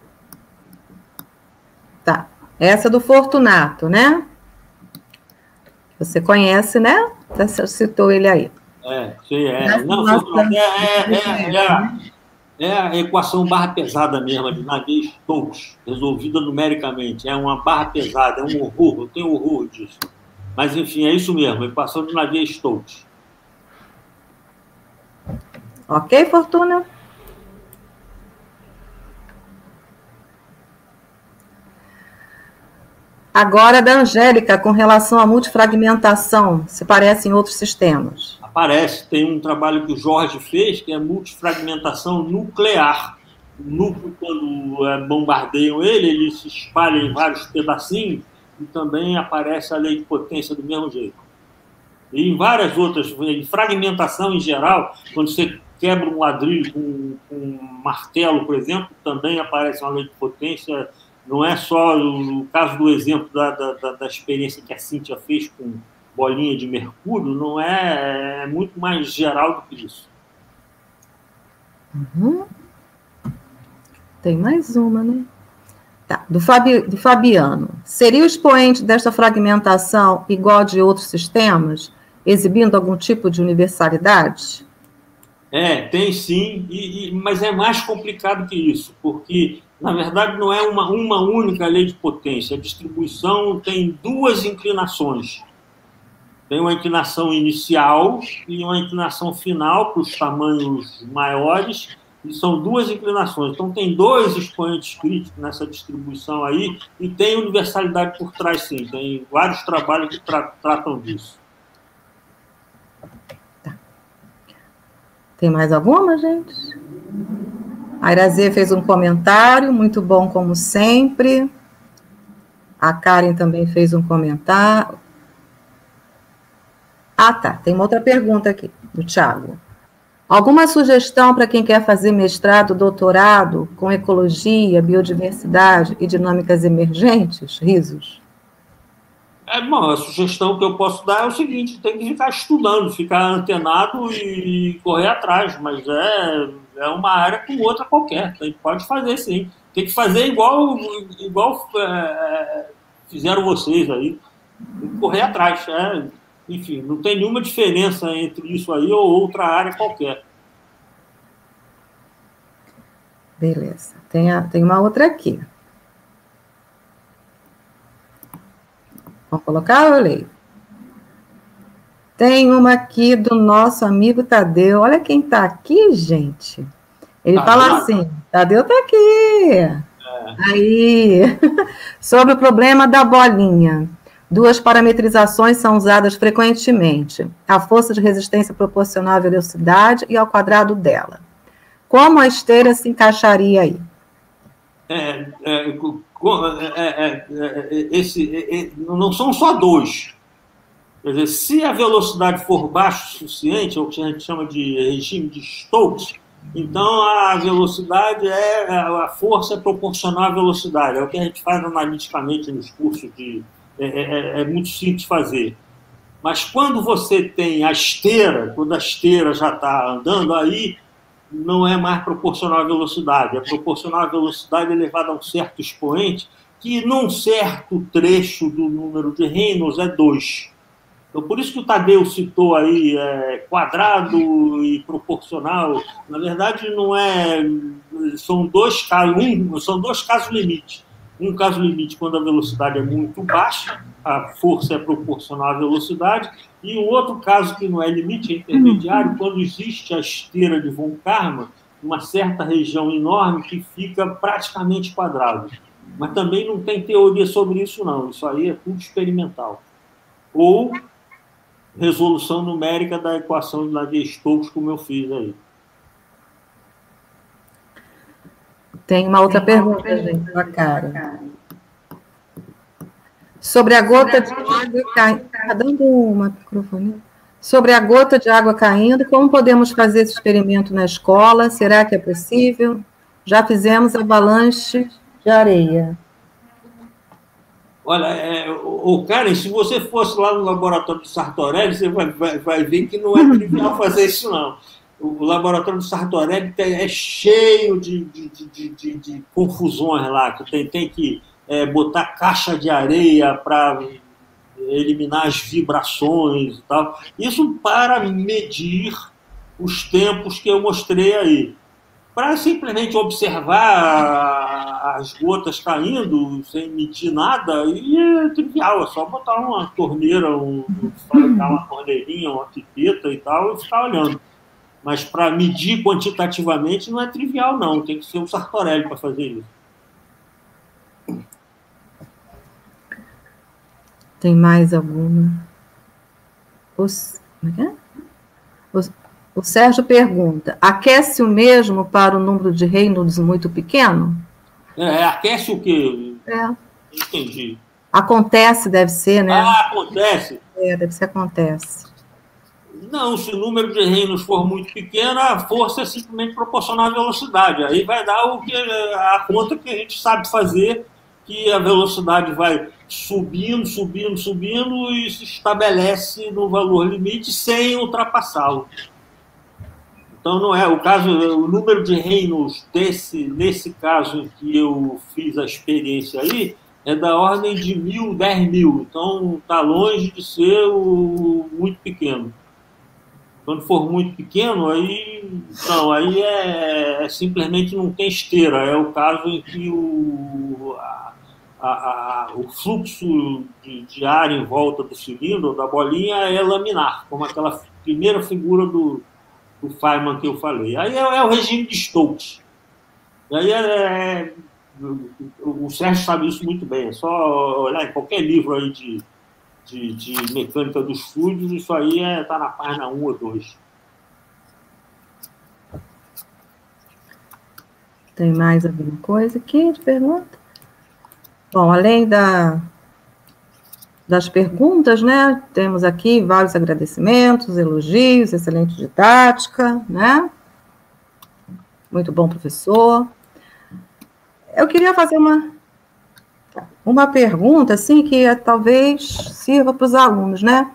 Tá. Essa é do Fortunato, né? Você conhece, né? Você citou ele aí. É, sim, é. Não, Fortunato é, é, é, é, é a equação barra pesada mesmo, de Navier-Stokes, resolvida numericamente. É uma barra pesada, é um horror, eu tenho horror disso. Mas, enfim, é isso mesmo, equação de Navier-Stokes. Ok, Fortuna? Agora, da Angélica, com relação à multifragmentação, se parece em outros sistemas? Aparece, tem um trabalho que o Jorge fez, que é multifragmentação nuclear. O núcleo, quando é, bombardeiam ele, ele se espalha em vários pedacinhos e também aparece a lei de potência do mesmo jeito. E em várias outras, em fragmentação em geral, quando você quebra um ladrilho com, com um martelo, por exemplo, também aparece uma lei de potência. Não é só o, o caso do exemplo da, da, da experiência que a Cíntia fez com bolinha de mercúrio, não é, é muito mais geral do que isso. Uhum. Tem mais uma, né? Tá. Do, Fabi, do Fabiano. Seria o expoente desta fragmentação igual de outros sistemas, exibindo algum tipo de universalidade? É, tem sim, e, e, mas é mais complicado que isso, porque, na verdade, não é uma, uma única lei de potência. A distribuição tem duas inclinações. Tem uma inclinação inicial e uma inclinação final para os tamanhos maiores, e são duas inclinações. Então, tem dois expoentes críticos nessa distribuição aí, e tem universalidade por trás, sim. Tem vários trabalhos que tra tratam disso. Tá. Tem mais alguma, gente? A Irazê fez um comentário, muito bom como sempre. A Karen também fez um comentário. Ah, tá. Tem uma outra pergunta aqui, do Thiago. Alguma sugestão para quem quer fazer mestrado, doutorado com ecologia, biodiversidade e dinâmicas emergentes? Risos. É, bom, a sugestão que eu posso dar é o seguinte, tem que ficar estudando, ficar antenado e correr atrás, mas é, é uma área como outra qualquer, tem, pode fazer sim. Tem que fazer igual, igual é, fizeram vocês aí, tem que correr atrás, é. Enfim, não tem nenhuma diferença entre isso aí ou outra área qualquer. Beleza. Tem, a, tem uma outra aqui. Vamos colocar ou eu leio? Tem uma aqui do nosso amigo Tadeu. Olha quem está aqui, gente. Ele Tadeu. Fala assim, Tadeu está aqui. É. Aí, sobre o problema da bolinha. Duas parametrizações são usadas frequentemente: a força de resistência proporcional à velocidade e ao quadrado dela. Como a esteira se encaixaria aí? É, é, é, é, esse, é, não são só dois. Quer dizer, se a velocidade for baixa o suficiente, ou o que a gente chama de regime de Stokes, então a velocidade é a força é proporcional à velocidade. É o que a gente faz analiticamente nos cursos de é, é, é muito simples fazer. Mas quando você tem a esteira, quando a esteira já está andando, aí não é mais proporcional à velocidade. É proporcional à velocidade elevada a um certo expoente, que num certo trecho do número de Reynolds é dois. Então, por isso que o Tadeu citou aí é, quadrado e proporcional. Na verdade, não é. São dois casos, um, são dois casos limite. Um caso limite quando a velocidade é muito baixa, a força é proporcional à velocidade, e um outro caso que não é limite, é intermediário, quando existe a esteira de von Karman, uma certa região enorme que fica praticamente quadrado. Mas também não tem teoria sobre isso, não. Isso aí é tudo experimental. Ou resolução numérica da equação de Navier-Stokes, como eu fiz aí. Tem uma outra Tem pergunta, pergunta, gente, da Karen. Sobre a gota de água caindo. Está dando uma microfone. Sobre a gota de água caindo, como podemos fazer esse experimento na escola? Será que é possível? Já fizemos avalanche de areia. Olha, é, o Karen, se você fosse lá no laboratório do Sartorelli, você vai, vai, vai ver que não é trivial fazer isso, não. O laboratório do Sartorelli é cheio de, de, de, de, de confusões lá, que tem, tem que é, botar caixa de areia para eliminar as vibrações e tal. Isso para medir os tempos que eu mostrei aí. Para simplesmente observar as gotas caindo sem medir nada, e é trivial, é só botar uma torneira, um, uma torneirinha, uma pipeta e tal, e ficar olhando. Mas para medir quantitativamente não é trivial, não. Tem que ser o Sartorelli para fazer isso. Tem mais alguma? Os, Os, o Sérgio pergunta, aquece o mesmo para o número de Reynolds muito pequeno? É, aquece o quê? É. Entendi. Acontece, deve ser, né? Ah, acontece? É, deve ser acontece. Não, se o número de Reynolds for muito pequeno, a força é simplesmente proporcional à velocidade. Aí vai dar o que, a conta que a gente sabe fazer, que a velocidade vai subindo, subindo, subindo e se estabelece no valor limite sem ultrapassá-lo. Então, não é o caso, o número de Reynolds desse, nesse caso que eu fiz a experiência aí, é da ordem de mil, dez mil. Então, está longe de ser o muito pequeno. Quando for muito pequeno, aí, não, aí é, é simplesmente não tem esteira. É o caso em que o, a, a, a, o fluxo de, de ar em volta do cilindro, da bolinha, é laminar, como aquela primeira figura do, do Feynman que eu falei. Aí é, é o regime de Stokes. E aí é, é, o Sérgio sabe isso muito bem. É só olhar em qualquer livro aí de De, de mecânica dos fluidos, isso aí está é, tá na página um ou dois. Tem mais alguma coisa aqui de pergunta? Bom, além da, das perguntas, né, temos aqui vários agradecimentos, elogios, excelente didática, né? Muito bom, professor. Eu queria fazer uma... Uma pergunta, assim, que talvez sirva para os alunos, né?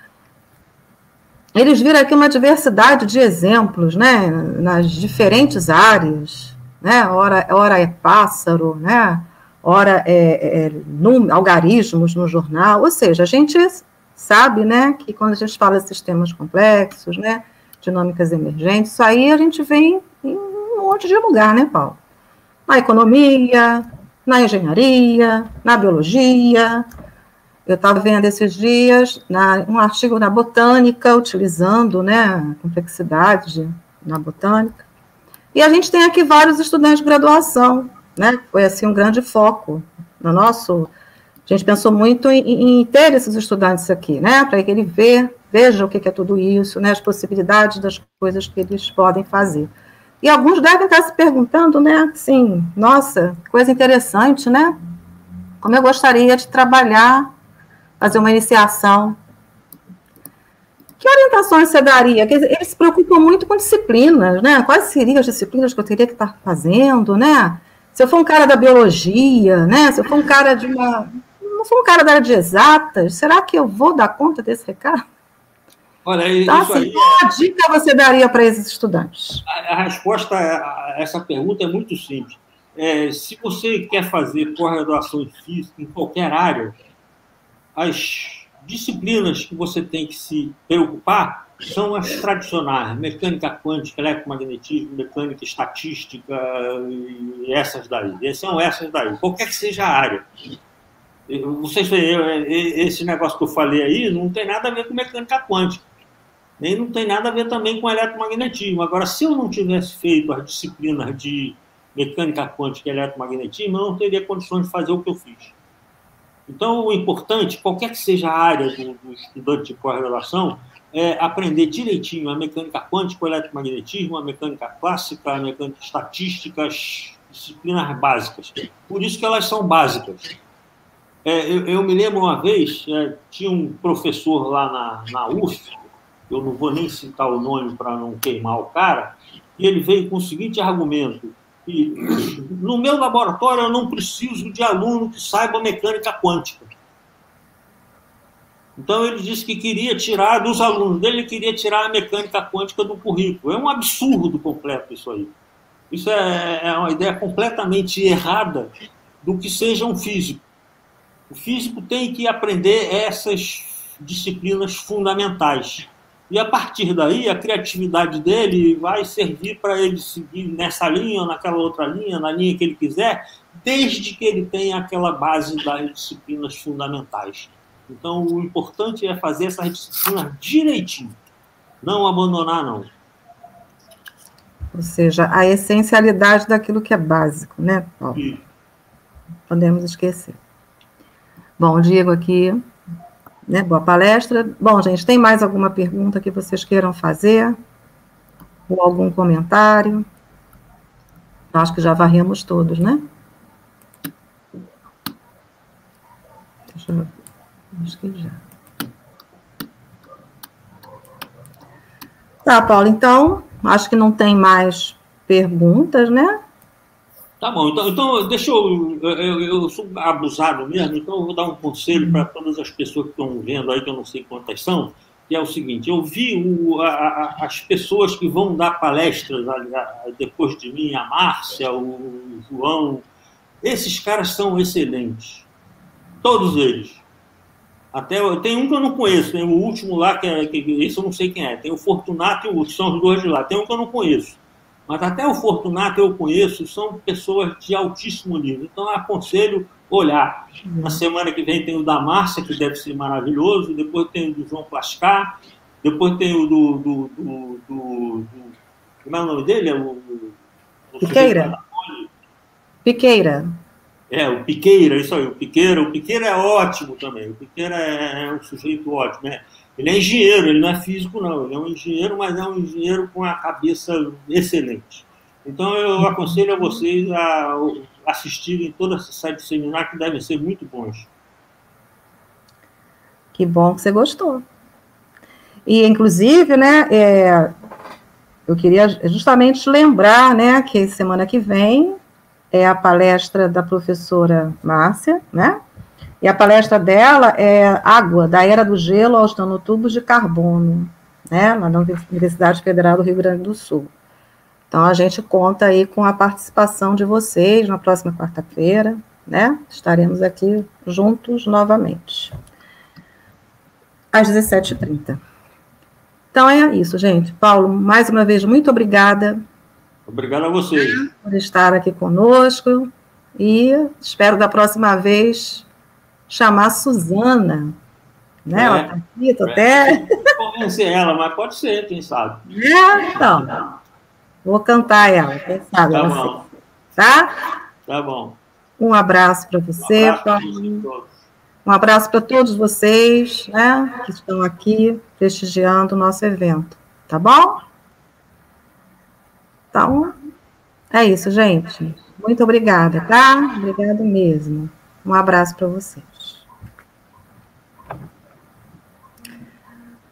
Eles viram aqui uma diversidade de exemplos, né? Nas diferentes áreas, né? Ora, ora é pássaro, né? Ora é, é num, algarismos no jornal. Ou seja, a gente sabe, né, que quando a gente fala de sistemas complexos, né? Dinâmicas emergentes, isso aí a gente vê em um monte de lugar, né, Paulo? Na economia, na engenharia, na biologia. Eu estava vendo esses dias na, um artigo na botânica, utilizando, né, a complexidade na botânica. E a gente tem aqui vários estudantes de graduação, né? Foi assim um grande foco no nosso A gente pensou muito em, em ter esses estudantes aqui, né, para que ele vê, veja o que é tudo isso, né, as possibilidades das coisas que eles podem fazer. E alguns devem estar se perguntando, né, assim, nossa, coisa interessante, né, como eu gostaria de trabalhar, fazer uma iniciação. Que orientações você daria? Eles se preocupam muito com disciplinas, né, quais seriam as disciplinas que eu teria que estar fazendo, né, se eu for um cara da biologia, né, se eu for um cara de uma... não sou um cara da área de exatas, será que eu vou dar conta desse recado? Olha, então, isso assim, aí qual a dica você daria para esses estudantes? A, a resposta a essa pergunta é muito simples. É, se você quer fazer pós-graduação em física em qualquer área, as disciplinas que você tem que se preocupar são as tradicionais, mecânica quântica, eletromagnetismo, mecânica estatística, e essas daí. São essas daí, qualquer que seja a área. Vocês veem, esse negócio que eu falei aí não tem nada a ver com mecânica quântica, nem não tem nada a ver também com eletromagnetismo. Agora, se eu não tivesse feito as disciplinas de mecânica quântica e eletromagnetismo, eu não teria condições de fazer o que eu fiz. Então, o importante, qualquer que seja a área do, do estudante de pós-graduação, é aprender direitinho a mecânica quântica, o eletromagnetismo, a mecânica clássica, a mecânica estatística, as disciplinas básicas. Por isso que elas são básicas. É, eu, eu me lembro uma vez, é, tinha um professor lá na, na U F, eu não vou nem citar o nome para não queimar o cara, e ele veio com o seguinte argumento: que, no meu laboratório eu não preciso de aluno que saiba mecânica quântica. Então ele disse que queria tirar, dos alunos dele, ele queria tirar a mecânica quântica do currículo. É um absurdo completo isso aí. Isso é, é uma ideia completamente errada do que seja um físico. O físico tem que aprender essas disciplinas fundamentais. E, a partir daí, a criatividade dele vai servir para ele seguir nessa linha ou naquela outra linha, na linha que ele quiser, desde que ele tenha aquela base das disciplinas fundamentais. Então, o importante é fazer essas disciplinas direitinho. Não abandonar, não. Ou seja, a essencialidade daquilo que é básico, né, Paulo? E... podemos esquecer. Bom, Diego aqui, né, boa palestra. Bom, gente, tem mais alguma pergunta que vocês queiram fazer? Ou algum comentário? Acho que já varremos todos, né? Deixa eu ver. Acho que já. Tá, Paulo, então, acho que não tem mais perguntas, né? Tá bom, então, então deixa eu, eu, eu sou abusado mesmo, então eu vou dar um conselho para todas as pessoas que estão vendo aí, que eu não sei quantas são, que é o seguinte: eu vi o, a, a, as pessoas que vão dar palestras a, a, depois de mim, a Márcia, o João, esses caras são excelentes, todos eles. Até, tem um que eu não conheço, tem o último lá, que, é, que esse eu não sei quem é, tem o Fortunato e o Urso, são os dois de lá, tem um que eu não conheço. Mas até o Fortunato eu conheço, são pessoas de altíssimo nível. Então, eu aconselho olhar. Na semana que vem tem o da Márcia, que deve ser maravilhoso, depois tem o do João Plascar, depois tem o do... do, do, do, do como é o nome dele? É o, o Piqueira. Piqueira. É, o Piqueira, isso aí, o Piqueira. O Piqueira é ótimo também, o Piqueira é um sujeito ótimo, né? Ele é engenheiro, ele não é físico, não. Ele é um engenheiro, mas é um engenheiro com a cabeça excelente. Então, eu aconselho a vocês a assistirem toda essa série de seminários, que devem ser muito bons. Que bom que você gostou. E, inclusive, né, é, eu queria justamente lembrar, né, que semana que vem é a palestra da professora Márcia, né? E a palestra dela é Água, da Era do Gelo aos Nanotubos de Carbono, né, lá na Universidade Federal do Rio Grande do Sul. Então, a gente conta aí com a participação de vocês na próxima quarta-feira, né? Estaremos aqui juntos novamente, às dezessete e trinta. Então, é isso, gente. Paulo, mais uma vez, muito obrigada. Obrigado a vocês. Por estar aqui conosco. E espero da próxima vez chamar a Suzana, né? É, ela está aqui, tô é, até... Não convencer ela, mas pode ser, quem sabe. É, então, vou cantar ela, quem sabe. Tá você. Bom. Tá? Tá bom. Um abraço para você, um abraço Paulo. Um abraço para todos vocês, né, que estão aqui prestigiando o nosso evento, tá bom? Então, é isso, gente. Muito obrigada, tá? Obrigada mesmo. Um abraço para vocês.